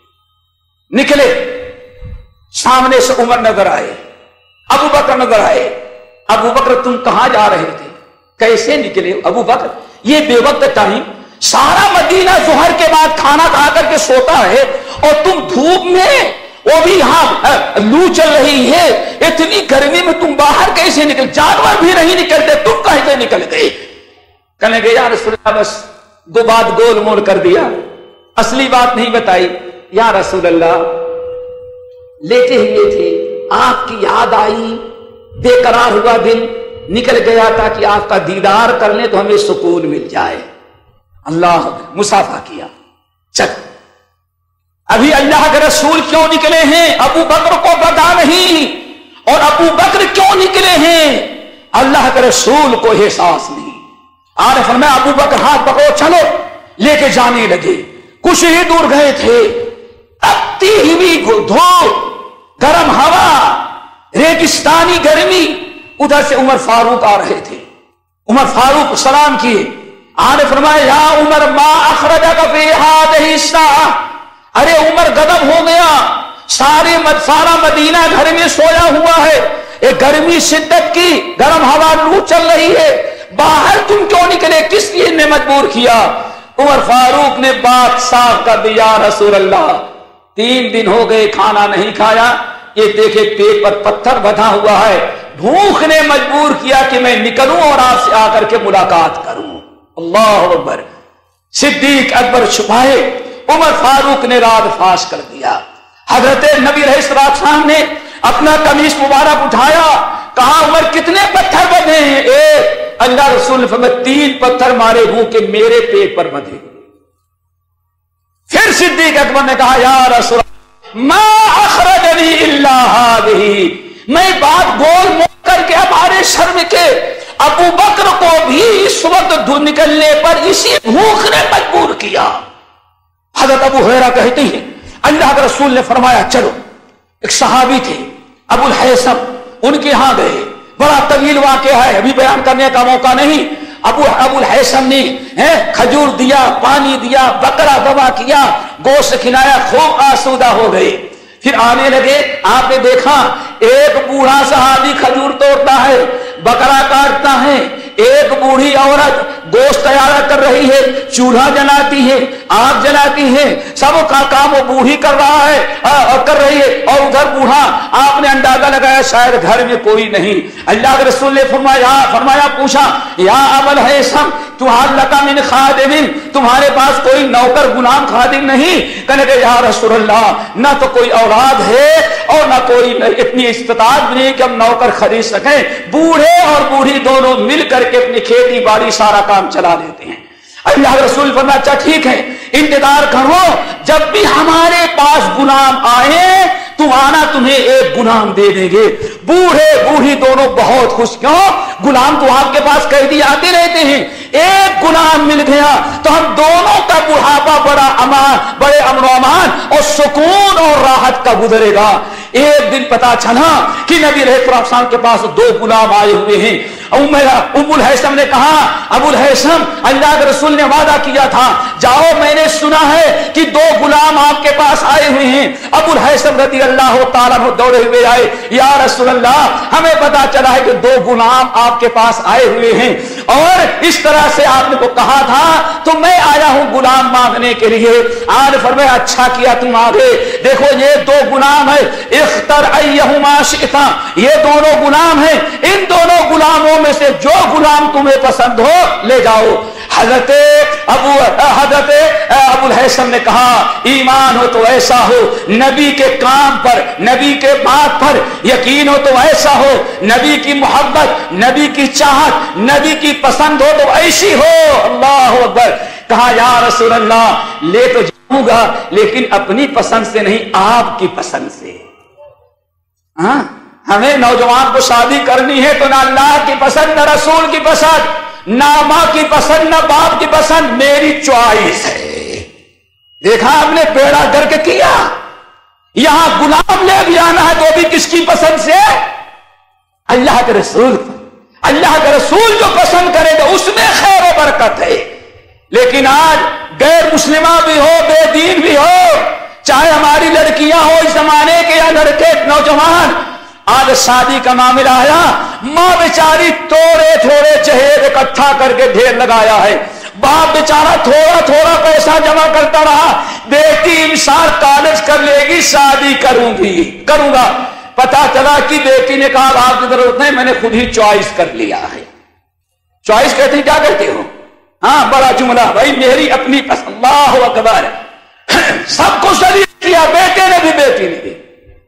نکلے سامنے سے عمر نظر آئے، ابو بکر نظر آئے۔ ابو بکر تم کہاں جا رہے تھے، کیسے نکلے؟ ابو بکر یہ بے وقت ٹائم، سارا مدینہ ظہر کے بعد کھانا کھا کر کے سوتا ہے اور تم دھوپ میں، وہ بھی یہاں لو چل رہی ہے، اتنی گرمی میں تم باہر کیسے نکل؟ جانور بھی نہیں نکلتے، تم کیسے نکل گئے؟ کہنے گے یا رسول اللہ بس دو بات گول مول کر دیا، اصلی بات نہیں بتائی۔ یا رسول اللہ لیٹے ہوئے تھے، آپ کی یاد آئی، بے قرار ہوا دل، نکل گیا تھا کہ آپ کا دیدار کر لیں تو ہمیں سکون مل جائے۔ اللہ مسافہ کیا، چل ابھی اللہ کے رسول کیوں نکلے ہیں؟ ابو بکر کو پتا نہیں، اور ابو بکر کیوں نکلے ہیں اللہ کے رسول کو احساس نہیں۔ آج فرمایا ابو بکر ہاتھ پکڑو چلو، لے کے جانے لگے۔ کچھ ہی دور گئے تھے، تپتی ہوئی دھوپ، گرم ہوا، ریگستانی گرمی، ادھر سے عمر فاروق آ رہے تھے۔ عمر فاروق سلام کیے، آنے فرمایا یا عمر ما اخرجک فی ہذہ الساعہ، ارے عمر غضب ہو گیا، سارے سارا مدینہ گھر میں سویا ہوا ہے، ایک گرمی شدت کی، گرم ہوا لو چل رہی ہے، باہر تم کیوں نکلے، کس لیے نے مجبور کیا؟ عمر فاروق نے بات صاف کر دی، یا رسول اللہ تین دن ہو گئے کھانا نہیں کھایا، یہ دیکھے پیٹ پر پتھر بندھا ہوا ہے، بھوک نے مجبور کیا کہ میں نکلوں اور آپ سے آ کر کے ملاقات کروں۔ اللہ اکبر۔ صدیق اکبر چھپائے، عمر فاروق نے رات فاش کر دیا۔ حضرت نبی علیہ السلام نے اپنا قمیص مبارک اٹھایا، کہا عمر کتنے پتھر بندھے ہیں؟ ایک۔ اللہ رسول نے فرمایا تین پتھر مارے ہوں کہ میرے پیٹ پر بندھے۔ پھر صدیق اکبر نے کہا یا رسول اللہ ما اخرجنی الا ہذہ، میں بات بول مول کر کے ہمارے شرم کے ابو بکر کو بھی اس وقت دھوپ نکلنے پر اسی بھوک نے مجبور کیا۔ حضرت ابو ہریرہ کہتے ہیں اللہ کے رسول نے فرمایا چلو، ایک صحابی تھے ابو الحیثم، ان کے ہاں گئے، بڑا طویل واقعہ ہے، ابھی بیان کرنے کا موقع نہیں۔ ابو ابو الحیثم نے کھجور دیا، پانی دیا، بکرا ذبح کیا، گوشت کھلایا، خوب آسودہ ہو گئے. پھر آنے لگے. آپ نے دیکھا ایک بوڑھا صحابی کھجور توڑتا ہے، بکرا کاٹتا ہے، ایک بوڑھی عورت گوشت تیار کر رہی ہے، چولہا جلاتی ہے، آگ جلاتی ہے، سب کا کام وہ بوڑھی کر رہا ہے اور کر رہی ہے، اور ادھر بوڑھا. آپ نے اندازہ لگایا شاید گھر میں کوئی نہیں. اللہ کے رسول نے فرمایا فرمایا پوچھا یا ابو الحیثم تمہارا لکا من خادم، تمہارے پاس کوئی نوکر غلام خادم نہیں؟ کہنے کہ یا رسول اللہ نہ تو کوئی اولاد ہے اور نہ کوئی اتنی استطاعت نہیں کہ ہم نوکر خرید سکیں. بوڑھے اور بوڑھی دونوں مل کر کے اپنی کھیتی باڑی سارا کام چلا لیتے ہیں. اللہ کے رسول فرمایا اچھا ٹھیک ہے انتظار کرو، جب بھی ہمارے پاس غلام آئے تم آنا، تمہیں ایک غلام دے دیں گے. بوڑھے بوڑھی دونوں بہت خوش. کیوں؟ غلام تو آپ کے پاس قیدی آتے رہتے ہیں، ایک غلام مل گیا تو ہم دونوں کا بڑھاپا بڑا امان، بڑے امن و امان اور سکون اور راحت کا گزرے گا. ایک دن پتا چلا کہ نبی علیہ السلام کے پاس دو غلام آئے ہوئے ہیں. ام الحیثم نے کہا ابو الحیثم اللہ کے رسول نے وعدہ کیا تھا جاؤ، میں نے سنا ہے کہ دو غلام آپ کے پاس آئے ہوئے ہیں. ابو الحیثم رضی اللہ تعالیٰ عنہ دوڑے ہوئے آئے. یا رسول اللہ ہمیں پتا چلا ہے کہ دو غلام آپ کے پاس آئے ہوئے ہیں اور اس طرح سے آپ نے کو کہا تھا تو میں آیا ہوں غلام مانگنے کے لیے. آج فرمایا اچھا کیا تم آ گئے. دیکھو یہ دو غلام ہے، اختر ایہما شئت، یہ دونوں غلام ہیں، ان دونوں غلاموں میں سے جو غلام تمہیں پسند ہو لے جاؤ. حضرت ابو حضرت ابو الحیثم نے کہا ایمان ہو تو ایسا ہو، نبی کے کام پر، نبی کے بات پر یقین ہو تو ایسا ہو، نبی کی محبت، نبی کی چاہت، نبی کی پسند ہو تو ایسی ہو. اللہ اکبر. کہا یا رسول اللہ لے تو جاؤں گا لیکن اپنی پسند سے نہیں، آپ کی پسند سے. ہاں ہمیں نوجوان کو شادی کرنی ہے تو نہ اللہ کی پسند، نہ رسول کی پسند، نہ ماں کی پسند، نہ باپ کی پسند، میری چوائس ہے. دیکھا آپ نے بیڑا کر کے کیا. یہاں غلام لے بھی آنا ہے تو بھی کس کی پسند سے؟ اللہ کے رسول. اللہ کے رسول جو پسند کرے گا اس میں خیر و برکت ہے. لیکن آج غیر مسلمہ بھی ہو، بے دین بھی ہو، چاہے ہماری لڑکیاں ہو اس زمانے کے یا لڑکے نوجوان، آج شادی کا معاملہ آیا، ماں بیچاری توڑے تھوڑے چہیز اکٹھا کر کے ڈھیر لگایا ہے، باپ بیچارہ تھوڑا تھوڑا پیسہ جمع کرتا رہا، بیٹی انسان کالج کر لے گی شادی کروں گی کروں گا. پتا چلا کہ بیٹی نے کہا آپ کی ضرورت نہیں، میں نے خود ہی چوائس کر لیا ہے. چوائس کہتے ہیں کیا کہتے ہو؟ ہاں بڑا جملہ بھائی، میری اپنی پسند. اللہ اکبر. سب کو شریک کیا، بیٹے نے بھی بیٹی نے بھی.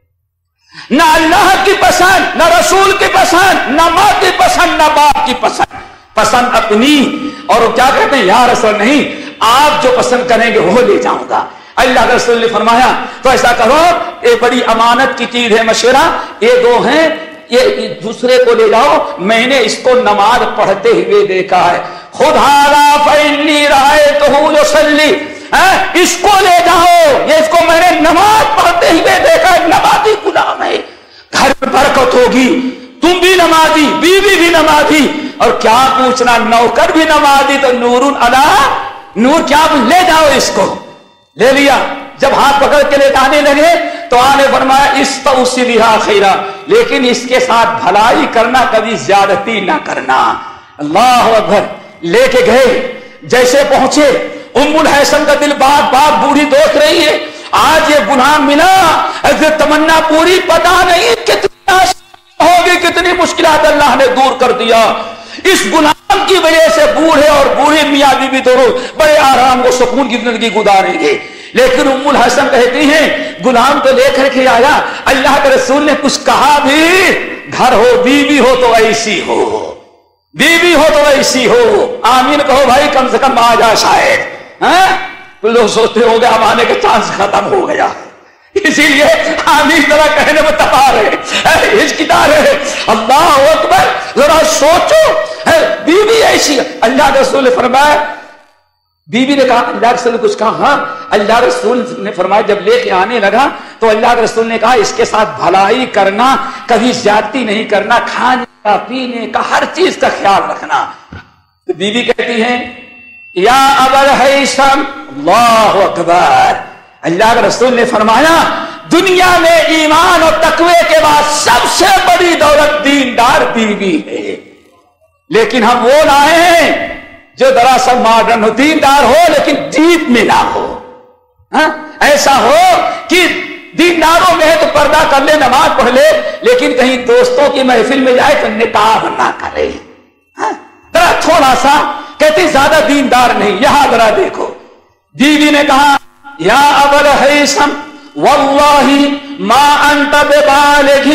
نہ اللہ کی پسند، نہ رسول کی پسند، نہ ماں کی پسند، نہ باپ کی پسند، پسند اپنی. اور وہ کیا کہتے ہیں یا رسول نہیں، آپ جو پسند کریں گے وہ لے جاؤں گا. اللہ کے رسول نے فرمایا تو ایسا کرو، یہ بڑی امانت کی چیز ہے مشورہ، یہ دو ہیں یہ دوسرے کو لے جاؤ. میں نے اس کو نماز پڑھتے ہوئے دیکھا ہے. خود حالا فإنی رأیتہ یصلی، اس کو لے جاؤ، یہ اس کو میں نے نماز پڑھتے ہوئے دیکھا ہے. نمازی غلام ہے، گھر میں برکت ہوگی. تم بھی نمازی، بیوی بھی نمازی، اور کیا پوچھنا نوکر بھی نمازی تو نور علی نور. کیا لے جاؤ اس کو. لے لیا. جب ہاتھ پکڑ کے لے جانے لگے تو آنے فرمایا استوصلھا خیرا، لیکن اس کے ساتھ بھلائی کرنا، کبھی زیادتی نہ کرنا. اللہ اکبر. لے کے گئے. جیسے پہنچے ام الحیثم کا دل بات بات بوڑھی دیکھ رہی ہے، آج یہ غلام ملا، تمنا پوری، پتا نہیں کتنی ہوگی، کتنی مشکلات اللہ نے دور کر دیا. اس غلام کی وجہ سے بوڑھے اور بوڑھی میاں بیوی دونوں بڑے آرام و سکون کی زندگی گزاریں گے. لیکن ام الحسن کہتی ہیں غلام تو لے کر کے آیا، اللہ کے رسول نے کچھ کہا بھی، گھر ہو بیوی ہو تو ایسی ہو، بیوی ہو تو ایسی ہو. آمین کہو بھائی، کم سے کم آ جا شاید. لوگ سوچتے ہو گے اب آنے کا چانس ختم ہو گیا، اسی لیے آمین طرح کہنے میں تپا رہے، ہچکتا رہے. اللہ اکبر. ذرا سوچو، بیوی ایسی. اللہ کے رسول نے فرمایا، بیوی نے کہا اللہ کے رسول نے کچھ کہا؟ ہاں. اللہ کے رسول نے فرمایا جب لے کے آنے لگا تو اللہ کے رسول نے کہا اس کے ساتھ بھلائی کرنا، کبھی زیادتی نہیں کرنا، کھانے کا پینے کا ہر چیز کا خیال رکھنا. تو بیوی کہتی ہے یا ابل ہیثم، اللہ اکبر، اللہ کے رسول نے فرمایا دنیا میں ایمان اور تقوی کے بعد سب سے بڑی دولت دیندار بیوی ہے، لیکن ہم وہ لائے ہیں جو دراصل ماڈرن ہو، دیندار ہو لیکن دین میں نہ ہو، ہاں ایسا ہو کہ دینداروں میں ہے تو پردہ کر لے، نماز پڑھ لے، لیکن کہیں دوستوں کی محفل میں جائے تو نکاح نہ کرے، ہاں ذرا تھوڑا سا، کہتے زیادہ دیندار نہیں۔ یہاں ذرا دیکھو، بیوی نے کہا یا ابل ہیثم واللہ ما انت ببالغ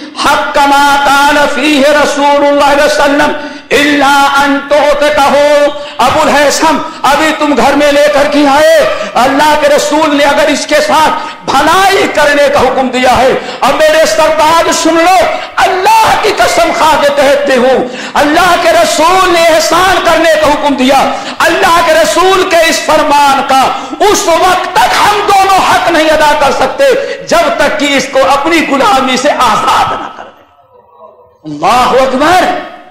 حق ما قال فیہ رسول اللہ علیہ وسلم الا ان تعتقہ، ابو الہیثم ابھی تم گھر میں لے کر کے آئے، اللہ کے رسول نے اگر اس کے ساتھ بھلائی کرنے کا حکم دیا ہے، اب میرے سرتاج سن لو، اللہ کی قسم کھا کے کہتے ہوں اللہ کے رسول نے احسان کرنے کا حکم دیا، اللہ کے رسول کے اس فرمان کا اس وقت تک ہم دونوں حق نہیں ادا کر سکتے جب تک کہ اس کو اپنی غلامی سے آزاد نہ کر دیں۔ اللہ اکبر۔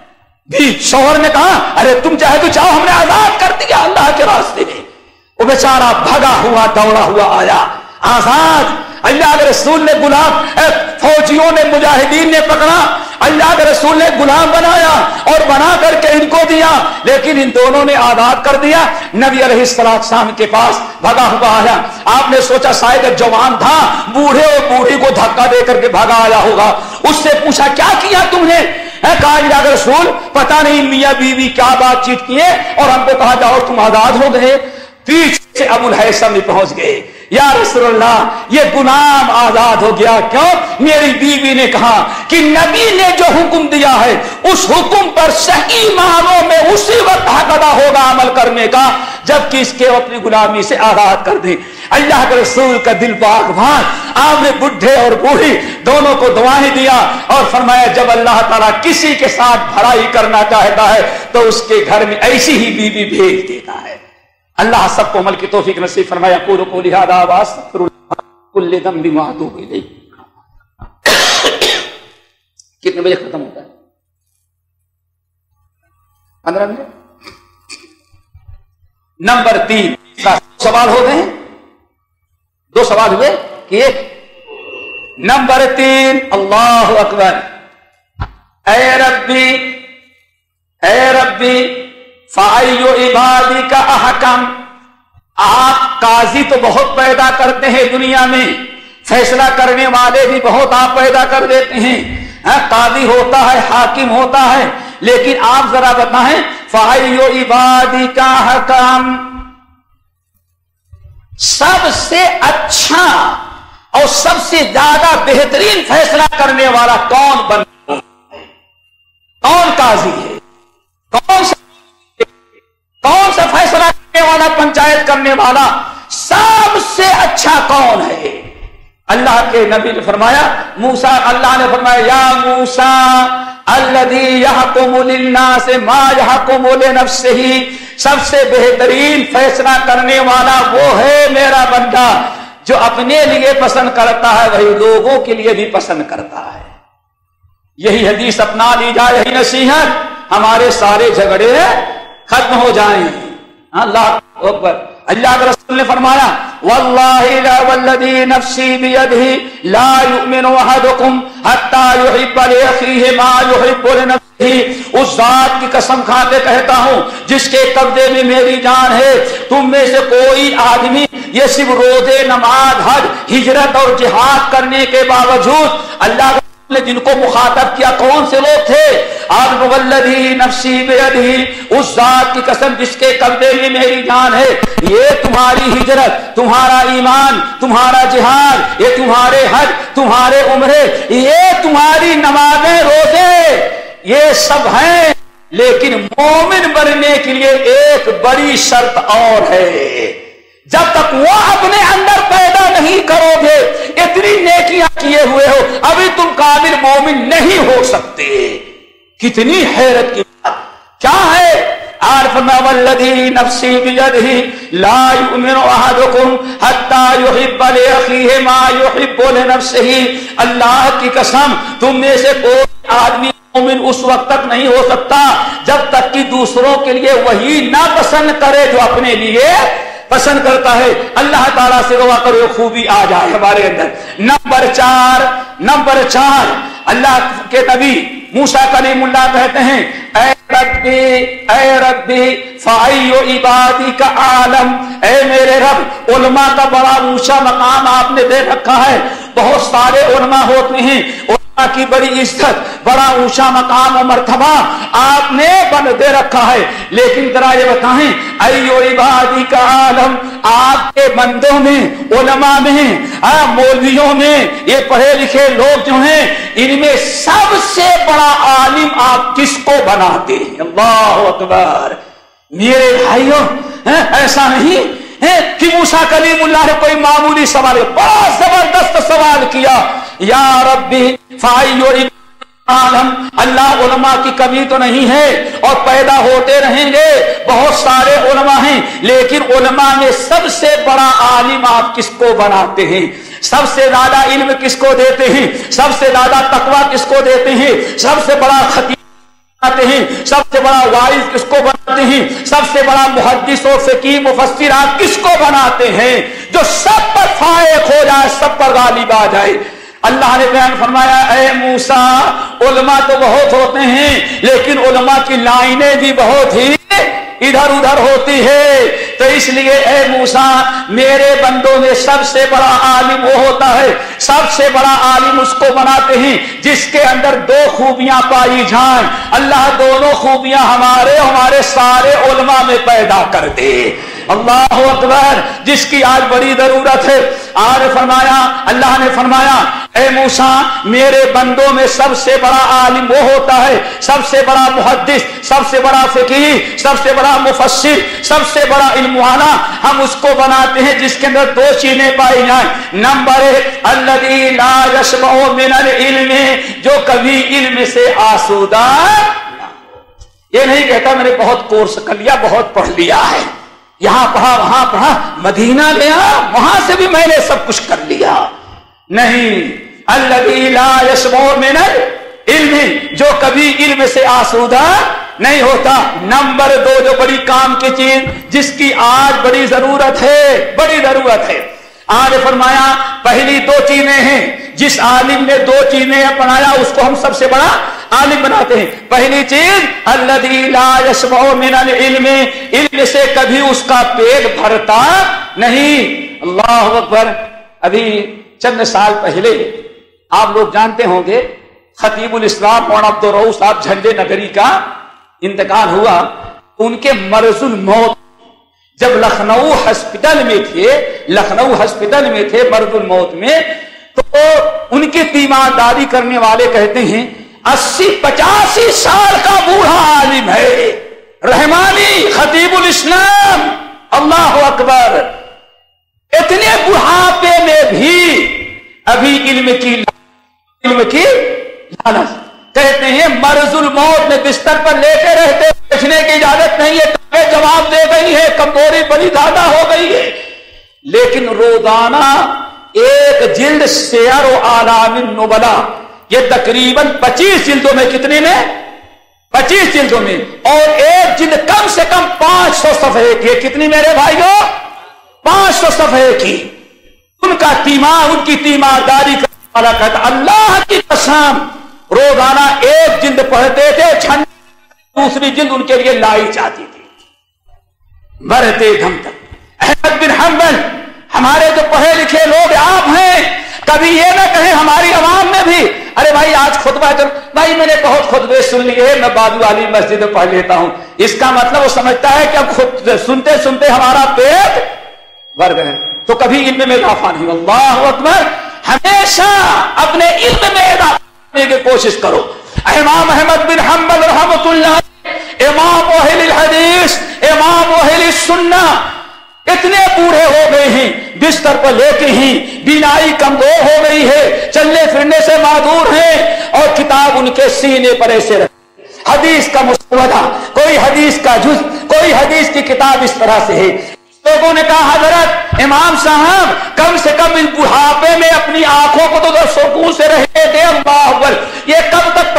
بھی شوہر نے کہا ارے تم چاہے تو چاہو، ہم نے آزاد کر دیا اللہ کے راستے میں۔ وہ بیچارہ بھگا ہوا دوڑا ہوا آیا، آزاد۔ اللہ کے رسول نے غلام، فوجیوں نے مجاہدین نے پکڑا، اللہ کے رسول نے غلام بنایا اور بنا کر کے ان کو دیا، لیکن ان دونوں نے آزاد کر دیا۔ نبی علیہ السلام کے پاس بھگا ہوا آیا، آپ نے سوچا شاید جوان تھا، بوڑھے اور بوڑھی کو دھکا دے کر کے بھگا آیا ہوگا، اس سے پوچھا کیا کیا تم نے؟ کہا اللہ کے رسول پتہ نہیں میاں بیوی کیا بات چیت کیے اور ہم کو کہا جاؤ تم آزاد ہو گئے۔ پیچھے سے ابو الہیثم پہنچ گئے، یا رسول اللہ یہ غلام آزاد ہو گیا، کیوں؟ میری بیوی نے کہا کہ نبی نے جو حکم دیا ہے اس حکم پر صحیح معنوں میں اسی وقت حق ادا ہوگا عمل کرنے کا جبکہ اس کے اپنی غلامی سے آزاد کر دیں۔ اللہ کے رسول کا دل پاک بھاگ، آپ نے بڈھے اور بوڑھی دونوں کو دعائیں دیا اور فرمایا جب اللہ تعالیٰ کسی کے ساتھ بھلائی کرنا چاہتا ہے تو اس کے گھر میں ایسی ہی بیوی بھیج دیتا ہے۔ اللہ سب کو عمل کی توفیق نصیب فرمایا۔ اقول قولی ھذا واستغفر اللہ کل ذنب واتوب الیہ۔ کتنے بجے ختم ہوتا ہے؟ پندرہ منٹ۔ نمبر تین سوال ہو گئے، دو سوال ہوئے کہ ایک۔ نمبر تین، اللہ اکبر، اے ربی اے ربی فَأَيُّ عِبَادِكَ أَحْكَمُ۔ آپ قاضی تو بہت پیدا کرتے ہیں دنیا میں، فیصلہ کرنے والے بھی بہت آپ پیدا کر دیتے ہیں، قاضی ہوتا ہے، حاکم ہوتا ہے، لیکن آپ ذرا بتائیں فَأَيُّ عِبَادِكَ أَحْكَمُ، سب سے اچھا اور سب سے زیادہ بہترین فیصلہ کرنے والا کون بن، کون قاضی ہے، کون سا کون سا فیصلہ کرنے والا، پنچایت کرنے والا سب سے اچھا کون ہے؟ اللہ کے نبی نے فرمایا، موسیٰ، اللہ نے فرمایا یا موسیٰ الذی یحکم للناس ما یحکم لنفسہ، سب سے بہترین فیصلہ کرنے والا وہ ہے میرا بندہ جو اپنے لیے پسند کرتا ہے وہی لوگوں کے لیے بھی پسند کرتا ہے۔ یہی حدیث اپنا لی جائے، یہی نصیحت، ہمارے سارے جھگڑے ختم ہو جائیں۔ اللہ اکبر۔ اللہ کے رسول نے فرمایا واللہ لا والذی نفسی بیدہ لا یؤمن احدکم حتی یحب لاخیہ ما یحب لنفسہ، اس ذات کی قسم کھا کے کہتا ہوں جس کے قبضے میں میری جان ہے، تم میں سے کوئی آدمی یہ صرف روزے، نماز، حج، ہجرت اور جہاد کرنے کے باوجود، اللہ نے جن کو مخاطب کیا کون سے لوگ تھے؟ آپ والذی نفسی بیدہ، اس ذات کی قسم جس کے قبضے میں میری جان ہے، یہ تمہاری ہجرت، تمہارا ایمان، تمہارا جہاد، یہ تمہارے حج، تمہارے عمرے، یہ تمہاری نمازیں، روزے، یہ سب ہیں، لیکن مومن بننے کے لیے ایک بڑی شرط اور ہے، جب تک وہ اپنے اندر پیدا نہیں کرو گے، اتنی نیکیاں کیے ہوئے ہو، ابھی تم کامل مومن نہیں ہو سکتے۔ کتنی حیرت کی بات، کیا ہے؟ عارف میں والذی نفسی بیدہ لا یؤمن احدکم حتی یحب لاخیہ ما یحب لنفسہ، اللہ کی قسم تم میں سے کوئی آدمی मोमिन उस वक्त तक नहीं हो सकता जब तक कि दूसरों के लिए वही ना पसंद करे जो अपने लिए पसंद करता है। अल्लाह ताला से दुआ करो खूबी आ जाए हमारे अंदर। नंबर चार नंबर चार अल्लाह के नबी मूसा कलीमुल्लाह कहते हैं, ऐ रब्बी ऐ रब्बी फ़अय्यु इबादी का आलम, ऐ मेरे रब, उलमा का बड़ा ऊंचा मकाम आपने दे रखा है। बहुत सारे उलमा होते हैं, उलमा की बड़ी इज्जत, बड़ा ऊंचा मकाम और मर्तबा आपने बन दे रखा है। लेकिन जरा ये बताएं, अय्यो इबादी का आलम, आपके बंदों में, उलमा में, मौलवियों में, ये पढ़े लिखे लोग जो हैं, इनमें सबसे बड़ा आलिम आप किसको बनाते हैं? अल्लाह अकबर। मेरे भाइयों, ऐसा नहीं है कि मूसा कलीमुल्लाह ने कोई मामूली सवाल, बड़ा जबरदस्त सवाल किया, या रब्बी फ़अय्यु आलम, अल्लाह उलमा की कमी तो नहीं है और पैदा होते रहेंगे, बहुत सारे उलमा हैं, लेकिन उलमा में सबसे बड़ा आलिम आप किसको बनाते हैं? सबसे ज्यादा इल्म किसको देते हैं? सबसे ज्यादा तकवा किसको देते हैं? सबसे बड़ा खतीब बनाते हैं? सबसे बड़ा वाइज किसको बनाते हैं? सबसे बड़ा मुहद्दिस और फ़क़ीह मुफ़स्सिर आप किसको बनाते हैं? जो सब पर फायक हो जाए, सब पर गालिब आ जाए। अल्लाह ने बयान फरमाया, ऐ मूसा, उलमा तो बहुत होते हैं, लेकिन उलमा की लाइनें भी बहुत ही इधर उधर होती है। तो इसलिए ऐ मूसा, मेरे बंदों में सबसे बड़ा आलिम वो होता है, सबसे बड़ा आलिम उसको बनाते हैं जिसके अंदर दो खूबियां पाई जाएं। अल्लाह दोनों खूबियां हमारे हमारे सारे उलमा में पैदा कर दे। अल्लाह अकबर। जिसकी आज बड़ी जरूरत है। आज फरमाया, अल्लाह ने फरमाया, ऐ मूसा, मेरे बंदों में सबसे बड़ा आलिम वो होता है, सबसे बड़ा मुहद्दिस, सबसे बड़ा फ़क़ीह, सबसे बड़ा मुफस्सिर, सबसे बड़ा इल्म वाला हम उसको बनाते हैं जिसके अंदर दो चीजें पाई जाए। नंबर एक, अल्लज़ी ला यशबअु मिनल इल्म, जो कभी इल्म से आसूदा। ये नहीं कहता मैंने बहुत कोर्स कर लिया, बहुत पढ़ लिया है, यहां पढ़ा वहां पढ़ा, मदीना गया वहां से भी मैंने सब कुछ कर लिया। नहीं, अल्लज़ी ला यशबअु मिनल इल्म, जो कभी इल्म से आसूदा नहीं होता। नंबर दो, जो बड़ी काम की चीज जिसकी आज बड़ी जरूरत है, बड़ी जरूरत है। आज फरमाया पहली दो चीजें हैं, जिस आलिम ने दो चीजें अपनाया उसको हम सबसे बड़ा आलिम बनाते हैं। पहली चीज, अल्लज़ी ला यशबअु मिनल इल्म, इल्म से कभी उसका पेट भरता नहीं। अल्लाह अकबर। अभी चंद साल पहले आप लोग जानते होंगे, खतीबुल इस्लाम मौलाना अब्दुल रऊफ साहब झंडे नगरी का इंतकाल हुआ। उनके मरजुल मौत, जब लखनऊ हॉस्पिटल में थे, लखनऊ हॉस्पिटल में थे मरजुल मौत में, तो उनकी तीमारदारी करने वाले कहते हैं अस्सी पचासी साल का बूढ़ा आलिम है, रहमानी खतीबुल इस्लाम। अल्लाह अकबर। इतने बुढ़ापे में भी अभी इल्म की इल्म की लालच। कहते हैं मरजुल मौत में बिस्तर पर लेटे रहते, बैठने की इजाजत नहीं है, तबीयत जवाब दे गई है, कमजोरी बड़ी ज्यादा हो गई है, लेकिन रोजाना एक जिल्द सियर व आलामिन नुबला, ये तकरीबन पच्चीस जिल्दों में, कितने में? पच्चीस जिल्दों में, और एक जिल्द कम से कम पांच सौ सफ़े की। कितनी मेरे भाइयों? पांच सौ सफ़े की। उनका तीमार, उनकी तीमारदारी करने वाला कहता, अल्लाह की कसम, रोजाना एक जिल्द पढ़ते थे, छन दूसरी जिल्द उनके लिए लाई जाती थी मरते दम तक। अहमद बिन हंबल, हमारे जो पढ़े लिखे लोग आप हैं, कभी ये ना कहें हमारी आवाम में भी, अरे भाई आज खुतबा चल, भाई मैंने बहुत खुतबे सुन लिए, मैं बाजू वाली मस्जिद में पढ़ लेता हूं। इसका मतलब वो समझता है कि अब खुद सुनते सुनते हमारा पेट भर गए, तो कभी इल्म में इजाफा नहीं। अल्लाह अकबर। हमेशा अपने इल्म में इजाफा करने की कोशिश करो। इमाम अहमद बिन हंबल रहमतुल्लाह, इमाम अहले हदीस, इमाम अहले सुन्नाह, इतने बूढ़े हो गए हैं, बिस्तर पर लेके ही बीनाई कमजोर हो गई है, चलने फिरने से मादूर हैं, और किताब उनके सीने पर ऐसे रखे, हदीस का मुस्तवदा, कोई हदीस का जुज, कोई हदीस की किताब इस तरह से है। लोगों ने कहा, हजरत इमाम साहब कम से कम इस बुढ़ापे में अपनी आंखों को तो सुकून से रहने दे। अल्लाह अकबर। ये कब तक पढ़ते रहे?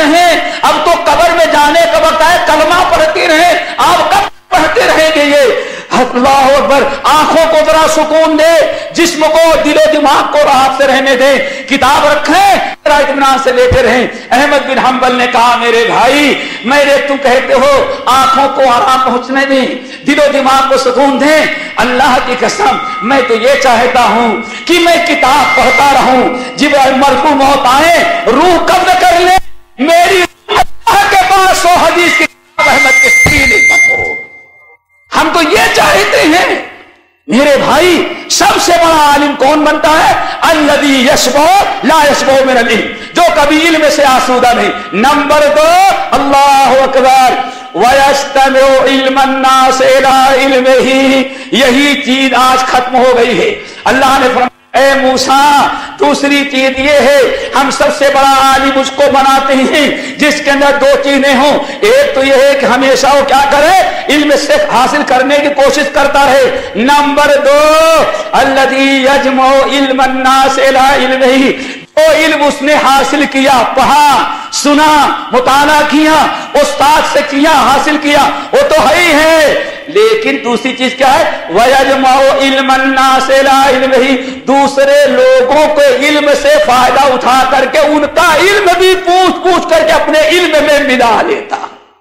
हैं, अब तो कब्र में जाने का वक्त है, कलमा पढ़ती रहे, आप कब पढ़ते रहेंगे ये? अल्लाह अकबर। आंखों को जरा सुकून दे, जिस्म को, दिलो दिमाग को राहत से रहने दे, किताब रखें, जरा इत्मीनान से लेते रहें। अहमद बिन हंबल ने कहा, मेरे भाई, मेरे तुम कहते हो आंखों को आराम पहुंचने दें, दिलो दिमाग को सुकून दें, अल्लाह की कसम मैं तो ये चाहता हूं कि मैं किताब पढ़ता रहूं, जब मरकू मौत आए, रूह कब्ज कर ले, मेरी अल्लाह के पास हो, हदीस की किताब अहमद के सीने तक हो। हम तो ये चाहते हैं मेरे भाई। सबसे बड़ा आलिम कौन बनता है? अल्लज़ी यशबो ला यशबो मिनल इल्म, जो कभी इल्म से आसूदा नहीं। नंबर दो, अल्लाह अकबर, वयस्तमिउ इल्मन नास इला इल्मिही, यही चीज आज खत्म हो गई है। अल्लाह ने फरमाया, ए मूसा, दूसरी चीज ये है, हम सबसे बड़ा आलिम उसको बनाते हैं जिसके अंदर दो चीजें हों। एक तो ये है कि हमेशा वो क्या करे, इल्म से हासिल करने की कोशिश करता रहे। नंबर दो, अल्लज़ी यजमउ इल्मन नास इला इल्मिही, जो इल्म उसने हासिल किया, पढ़ा, सुना, मुताला किया, उस्ताद से किया, हासिल किया, वो तो है ही है। लेकिन दूसरी चीज क्या है? वयजमउ इल्मन नास इला इल्मिही, दूसरे लोगों को इल्म से फायदा उठा करके उनका इल्म भी पूछ पूछ करके अपने इल्म में मिला लेता।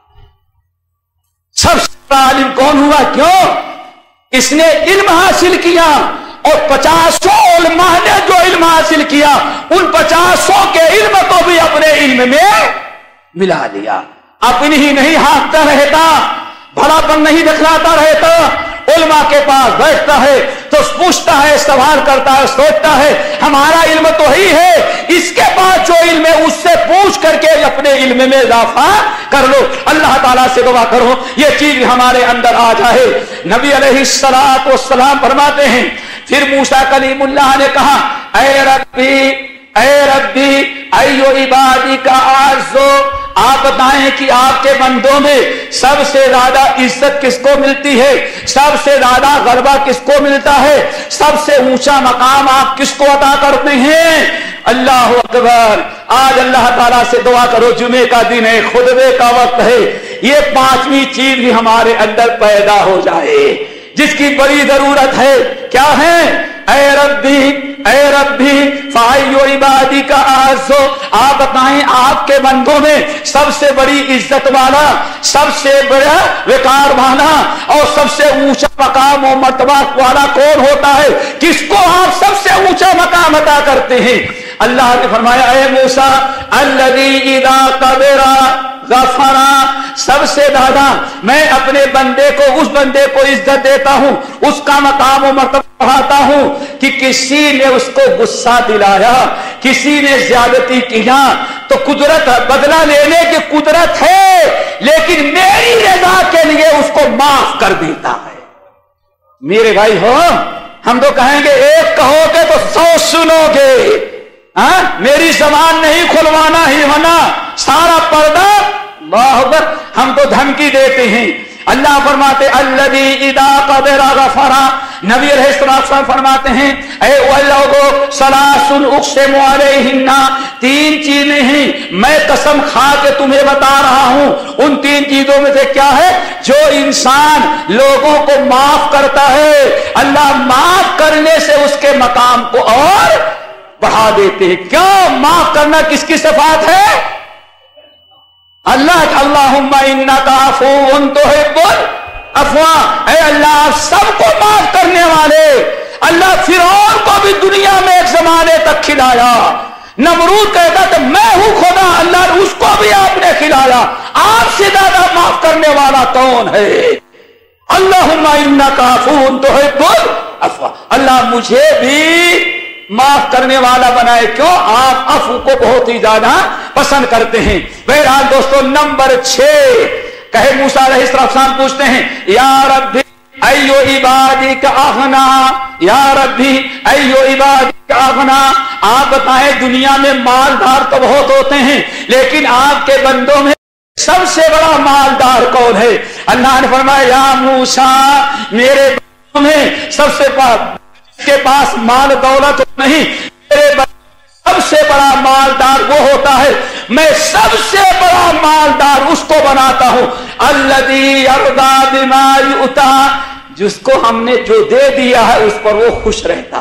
सबसे बड़ा आलिम कौन हुआ? क्यों? इसने इल्म हासिल किया, और पचासों उलमा ने जो इल्म हासिल किया, उन पचासों के इल्म को भी अपने इल्म में मिला लिया। अपनी ही नहीं हाँकता रहता, भलापन नहीं दिखलाता रहता, उलमा के पास बैठता है तो पूछता है, सवाल करता है, सोचता है, हमारा इल्म तो ही है, इसके बाद जो इल्म है उससे पूछ करके अपने इल्म में इजाफा कर लो। अल्लाह ताला से दुआ करो ये चीज हमारे अंदर आ जाए। नबी अलैहिस्सलातु वस्सलाम फरमाते हैं, फिर मूसा कलीमुल्लाह ने कहा, ऐ रब्बी ऐ रब्बी अय्यो इबादी का आज़ो, आप बताएं कि आपके बंदों में सबसे ज्यादा इज्जत किसको मिलती है, सबसे ज्यादा गलबा किसको मिलता है, सबसे ऊंचा मकाम आप किसको अता करते हैं? अल्लाह अकबर। आज अल्लाह ताला से दुआ करो, जुमे का दिन है, खुतबे का वक्त है, ये पांचवी चीज भी हमारे अंदर पैदा हो जाए, जिसकी बड़ी जरूरत है। क्या है? ऐ रब्बी ऐ रब्बी फाइयो इबादी का आज़ो, आप बताएं आपके बंदों में सबसे बड़ी इज्जत वाला, सबसे बड़ा विकार वाला और सबसे ऊंचा मकाम और मर्तबा वाला कौन होता है? किसको आप सबसे ऊंचा मकाम अता करते हैं? अल्लाह ने फरमाया, ऐ मूसा, अल्लज़ी इज़ा कबरा गफरा, सबसे ज्यादा मैं अपने बंदे को, उस बंदे को इज्जत देता हूं, उसका मकाम और मर्तबा बढ़ाता हूं कि किसी ने उसको गुस्सा दिलाया, किसी ने ज्यादती किया तो कुदरत, बदला लेने की कुदरत है, लेकिन मेरी रजा के लिए उसको माफ कर देता है। मेरे भाई हो, हम तो कहेंगे एक कहोगे तो सौ सुनोगे, हाँ? मेरी जबान नहीं खुलवाना ही होना, सारा पर्दा अल्लाह अकबर, हम तो धमकी देते हैं। अल्लाह फरमाते, अल्लज़ी इज़ा क़दरा गफ़रा, नबी अलैहिस्सलाम फरमाते हैं, ऐ वो लोगो, सलासुन उक़सिमु अलैहिन्ना, तीन चीजें हैं मैं कसम खा के तुम्हें बता रहा हूं। उन तीन चीजों में से क्या है? जो इंसान लोगों को माफ करता है, अल्लाह माफ करने से उसके मकाम को और बढ़ा देते हैं। क्यों? माफ करना किसकी सिफात है? अल्लाह, अल्लाहुम्मा इन्नका अफ़ूउन तुहिब्बुल अफ़्वा, ऐ अल्लाह आप सबको माफ करने वाले। अल्लाह फिरौन को भी दुनिया में एक जमाने तक खिलाया, नमरूद कहता था मैं हूं खुदा, अल्लाह ने उसको भी आपने खिलाया। आपसे ज्यादा माफ करने वाला कौन है? अल्लाहुम्मा इन्नका अफ़ूउन तुहिब्बुल अफ़्वा, अल्लाह मुझे भी माफ करने वाला बनाए। क्यों? आप अफू को बहुत ही ज्यादा पसंद करते हैं। बहरहाल दोस्तों, नंबर छह, कहे मूसा अलैहिस्सलाम पूछते हैं, या रब्बी अय्यो इबादी का अगना, या रब्बी अय्यो इबादी का अगना, आप बताएं दुनिया में मालदार तो बहुत होते हैं, लेकिन आपके बंदों में सबसे बड़ा मालदार कौन है? अल्लाह ने फरमाया, या मूसा, मेरे बंदों में सबसे बड़ा के पास माल दौलत नहीं, मेरे सबसे बड़ा मालदार वो होता है میں سب سے بڑا مالدار اس کو بناتا ہوں الذی یرضی بما یؤتی، جس کو ہم نے جو دے دیا ہے اس پر وہ خوش رہتا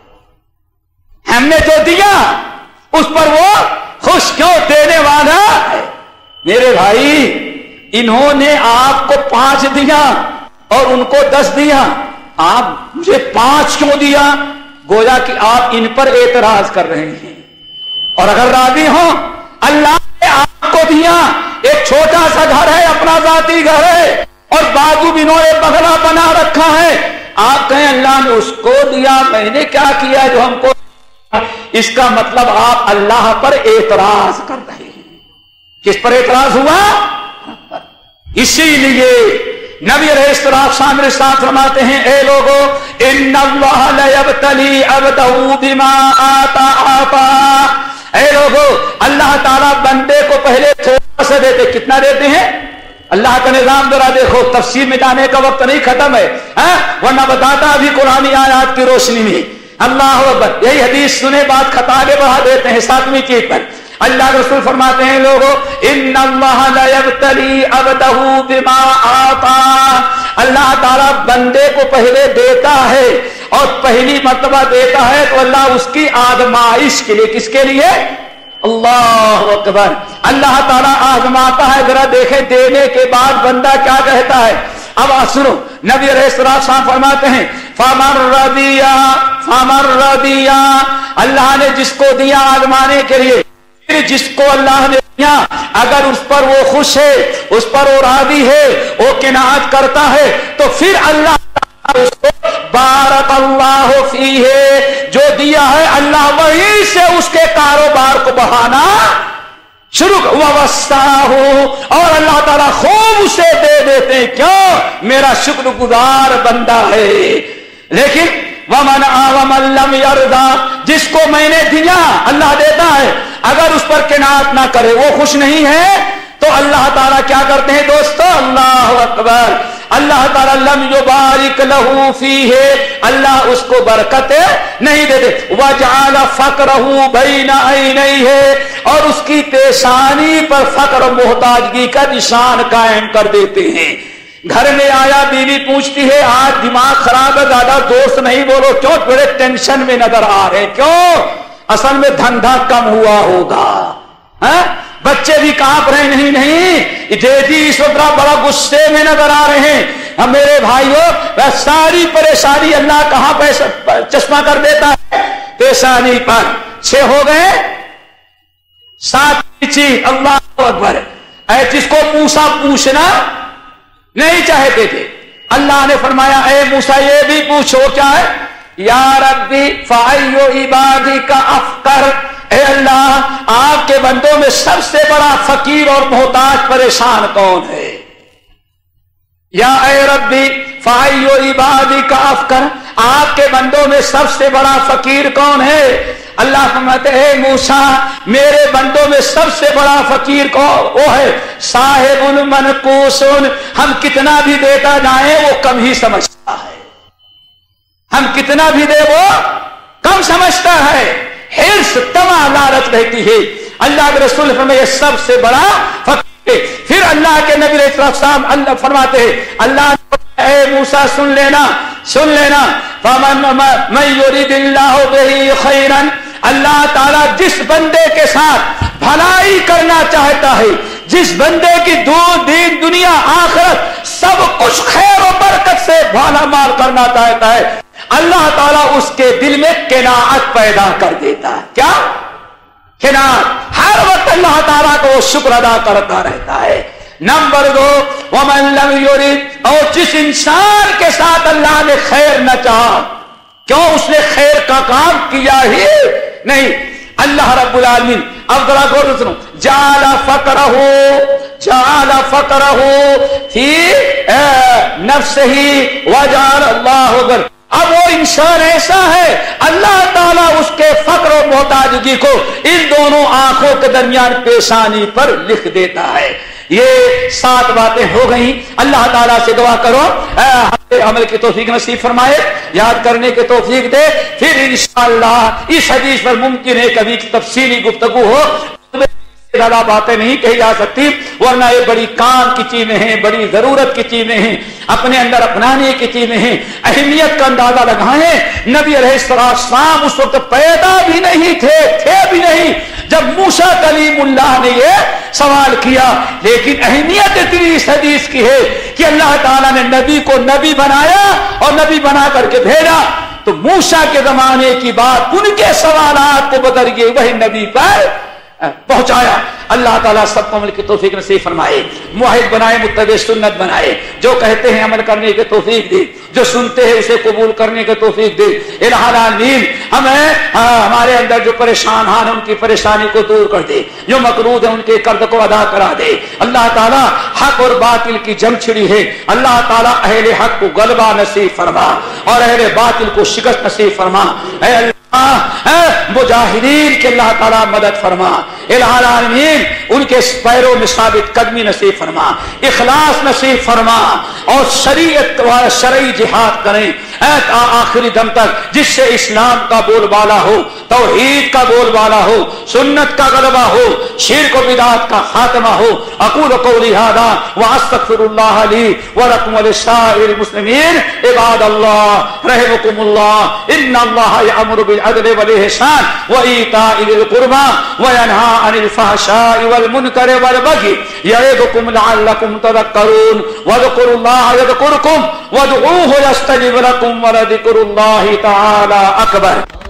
ہے، ہم نے جو دیا اس پر وہ خوش کیوں دینے والا ہے۔ میرے بھائی انہوں نے آپ کو پانچ دیا اور ان کو دس دیا، آپ مجھے پانچ کیوں دیا؟ گویا کہ آپ ان پر اعتراض کر رہے ہیں۔ اور اگر راضی ہوں، اللہ نے آپ کو دیا، ایک چھوٹا سا گھر ہے، اپنا ذاتی گھر ہے، اور بازو بنو نے بغلہ بنا رکھا ہے، آپ کہیں اللہ نے اس کو دیا، میں نے کیا کیا جو ہم کو؟ اس کا مطلب آپ اللہ پر اعتراض کر رہے ہیں۔ کس پر اعتراض ہوا؟ اسی لیے نبی علیہ السلام ارشاد فرماتے ہیں اے لوگو ان اللہ لیبتلی عبدہ بما آتا آتا، اے لوگو اللہ تعالیٰ بندے کو پہلے تھوڑا سا دیتے، کتنا دیتے ہیں؟ اللہ کا نظام ذرا دیکھو، تفسیر میں جانے کا وقت نہیں ختم ہے ورنہ بتاتا ابھی قرآن آیات کی روشنی میں۔ اللہ اکبر، یہی حدیث سنے بات خطا آگے بڑھا دیتے ہیں ساتویں چیز پر۔ اللہ رسول فرماتے ہیں لوگو ان اللہ لا یبتلی عبدہ بما آتا، اللہ تعالیٰ بندے کو پہلے دیتا ہے اور پہلی مرتبہ دیتا ہے تو اللہ اس کی آزمائش کے لیے، کس کے لیے؟ اللہ اکبر، اللہ تعالیٰ آزماتا ہے۔ ذرا دیکھیں دینے کے بعد بندہ کیا کہتا ہے۔ اب سنو، نبی علیہ السلام فرماتے ہیں فمن رضی فمن رضی، اللہ نے جس کو دیا آزمانے کے لیے، پھر جس کو اللہ نے دیا اگر اس پر وہ خوش ہے، اس پر وہ راضی ہے، وہ قناعت کرتا ہے، تو پھر اللہ اس کو بارک اللہ فیہ، جو دیا ہے اللہ وہیں سے اس کے کاروبار کو بڑھانا شروع ووسعہ، اور اللہ تعالیٰ خوب اسے دے دیتے ہیں، کیوں؟ میرا شکر گزار بندہ ہے۔ لیکن ومن ومن لم یرضی، جس کو میں نے دیا اللہ دیتا ہے، اگر اس پر قناعت نہ کرے، وہ خوش نہیں ہے، تو اللہ تعالیٰ کیا کرتے ہیں دوستو؟ اللہ اکبر، اللہ تعالیٰ لم یبارک لہ فیہ، اللہ اس کو برکت نہیں دیتے، وجعل فقرہ بین عینیہ، اور اس کی پیشانی پر فقر و محتاجگی کا نشان قائم کر دیتے ہیں۔ گھر میں آیا، بیوی پوچھتی ہے آج دماغ خراب ہے، زیادہ دوست نہیں بولو، کیوں؟ بڑے ٹینشن میں نظر آ رہے ہیں، کیوں؟ اصل میں دھندا کم ہوا ہوگا، ہاں؟ بچے بھی کانپ رہے، نہیں نہیں جیجی اس وقت بڑا غصے میں نظر آ رہے ہیں۔ اب میرے بھائیو، ساری پریشانی اللہ کہاں پہ چشمہ کر دیتا ہے؟ پیشانی پر۔ چھ ہو گئے، سات چیز، اللہ اکبر، اے جس کو موسیٰ پوچھنا نہیں چاہتے تھے، اللہ نے فرمایا اے موسیٰ یہ بھی پوچھو، کیا ہے؟ یا ربی فَأَيُّ عِبَادِكَ أَفْقَرُ، اے اللہ آپ کے بندوں میں سب سے بڑا فقیر اور محتاج پریشان کون ہے؟ یا اے ربی فَأَيُّ عِبَادِكَ أَفْقَرُ، آپ کے بندوں میں سب سے بڑا فقیر کون ہے؟ اللہ فرماتے ہیں اے موسیٰ میرے بندوں میں سب سے بڑا فقیر کون؟ وہ ہے صاحب منقوس، ہم کتنا بھی دیتا جائیں وہ کم ہی سمجھتا ہے، ہم کتنا بھی دے وہ کم سمجھتا ہے، حرص طمع لالچ رہتی ہے۔ اللہ کے رسول فرمائے یہ سب سے بڑا فقیر ہے۔ پھر اللہ کے نبی علیہ السلام اللہ فرماتے ہیں اللہ اے موسیٰ سن لینا سن لینا فمن من یرید اللہ بہ خیرا، اللہ تعالیٰ جس بندے کے ساتھ بھلائی کرنا چاہتا ہے، جس بندے کی دو دین دنیا آخرت سب کچھ خیر و برکت سے بھالا مال کرنا چاہتا ہے، اللہ تعالیٰ اس کے دل میں قناعت پیدا کر دیتا ہے۔ کیا قناعت؟ ہر وقت اللہ تعالیٰ کو شکر ادا کرتا رہتا ہے۔ نمبر دو ومن لم یرید، اور جس انسان کے ساتھ اللہ نے خیر نہ چاہا، کیوں؟ اس نے خیر کا کام کیا ہی نہیں۔ اللہ رب العالمین اب ذرا غور سے سنو، جعل فقرہ جعل فقرہ فی نفسہ وجعل اللہ اکبر، اب وہ انسان ایسا ہے اللہ تعالیٰ اس کے فقر و محتاجگی کو ان دونوں آنکھوں کے درمیان پیشانی پر لکھ دیتا ہے۔ یہ سات باتیں ہو گئیں، اللہ تعالیٰ سے دعا کرو ہمیں عمل کی توفیق نصیب فرمائے، یاد کرنے کی توفیق دے، پھر انشاءاللہ اس حدیث پر ممکن ہے کبھی تفصیلی گفتگو ہو۔ زیادہ باتیں نہیں کہی جا سکتی، ورنہ یہ بڑی کام کی چیزیں ہیں، بڑی ضرورت کی چیزیں ہیں، اپنے اندر اپنانے کی چیزیں ہیں۔ اہمیت کا اندازہ لگائیں، نبی علیہ السلام اس وقت پیدا بھی نہیں تھے تھے بھی نہیں جب موسیٰ کلیم اللہ نے یہ سوال کیا، لیکن اہمیت اتنی اس حدیث کی ہے کہ اللہ تعالیٰ نے نبی کو نبی بنایا اور نبی بنا کر کے بھیجا، تو موسیٰ کے زمانے کی بات ان کے سوالات کو بدل کے وہی نبی پر پہنچایا۔ اللہ تعالیٰ سب کو عمل کی توفیق نصیب فرمائے، موحد بنائے، متبع سنت بنائے، جو کہتے ہیں عمل کرنے کی توفیق دے، جو سنتے ہیں اسے قبول کرنے کی توفیق دے۔ الہ العالمین ہمیں ہمارے اندر جو پریشان ہیں ان کی پریشانی کو دور کر دے، جو مقروض ہیں ان کے قرض کو ادا کرا دے۔ اللہ تعالیٰ حق اور باطل کی جنگ چھڑی ہے، اللہ تعالیٰ اہل حق کو غلبہ نصیب فرما اور اہل باطل کو شکست نصیب فرما۔ اے اللہ مجاہدین کے اللہ تعالیٰ مدد فرما، الہ العالمین ان کے پیروں میں ثابت قدمی نصیب فرما، اخلاص نصیب فرما اور شریعت شرعی جہاد کریں آخری دم تک، جس سے اسلام کا بول بالا ہو، توحید کا بول بالا ہو، سنت کا غلبہ ہو، شرک و بدعت کا خاتمہ ہو۔ اقول قولی ھذا واستغفر اللہ لی ولکم ولسائر المسلمین عباد اللہ رحمکم اللہ۔ ان اللہ یأمر بالعدل والاحسان وایتاء ذی القربى وینہی عن الفحشاء والمنکر والبغی یعظکم لعلکم تذکرون۔ واذکروا اللہ یذکرکم وادعوہ یستجب لکم ولذکر اللہ تعالی اکبر۔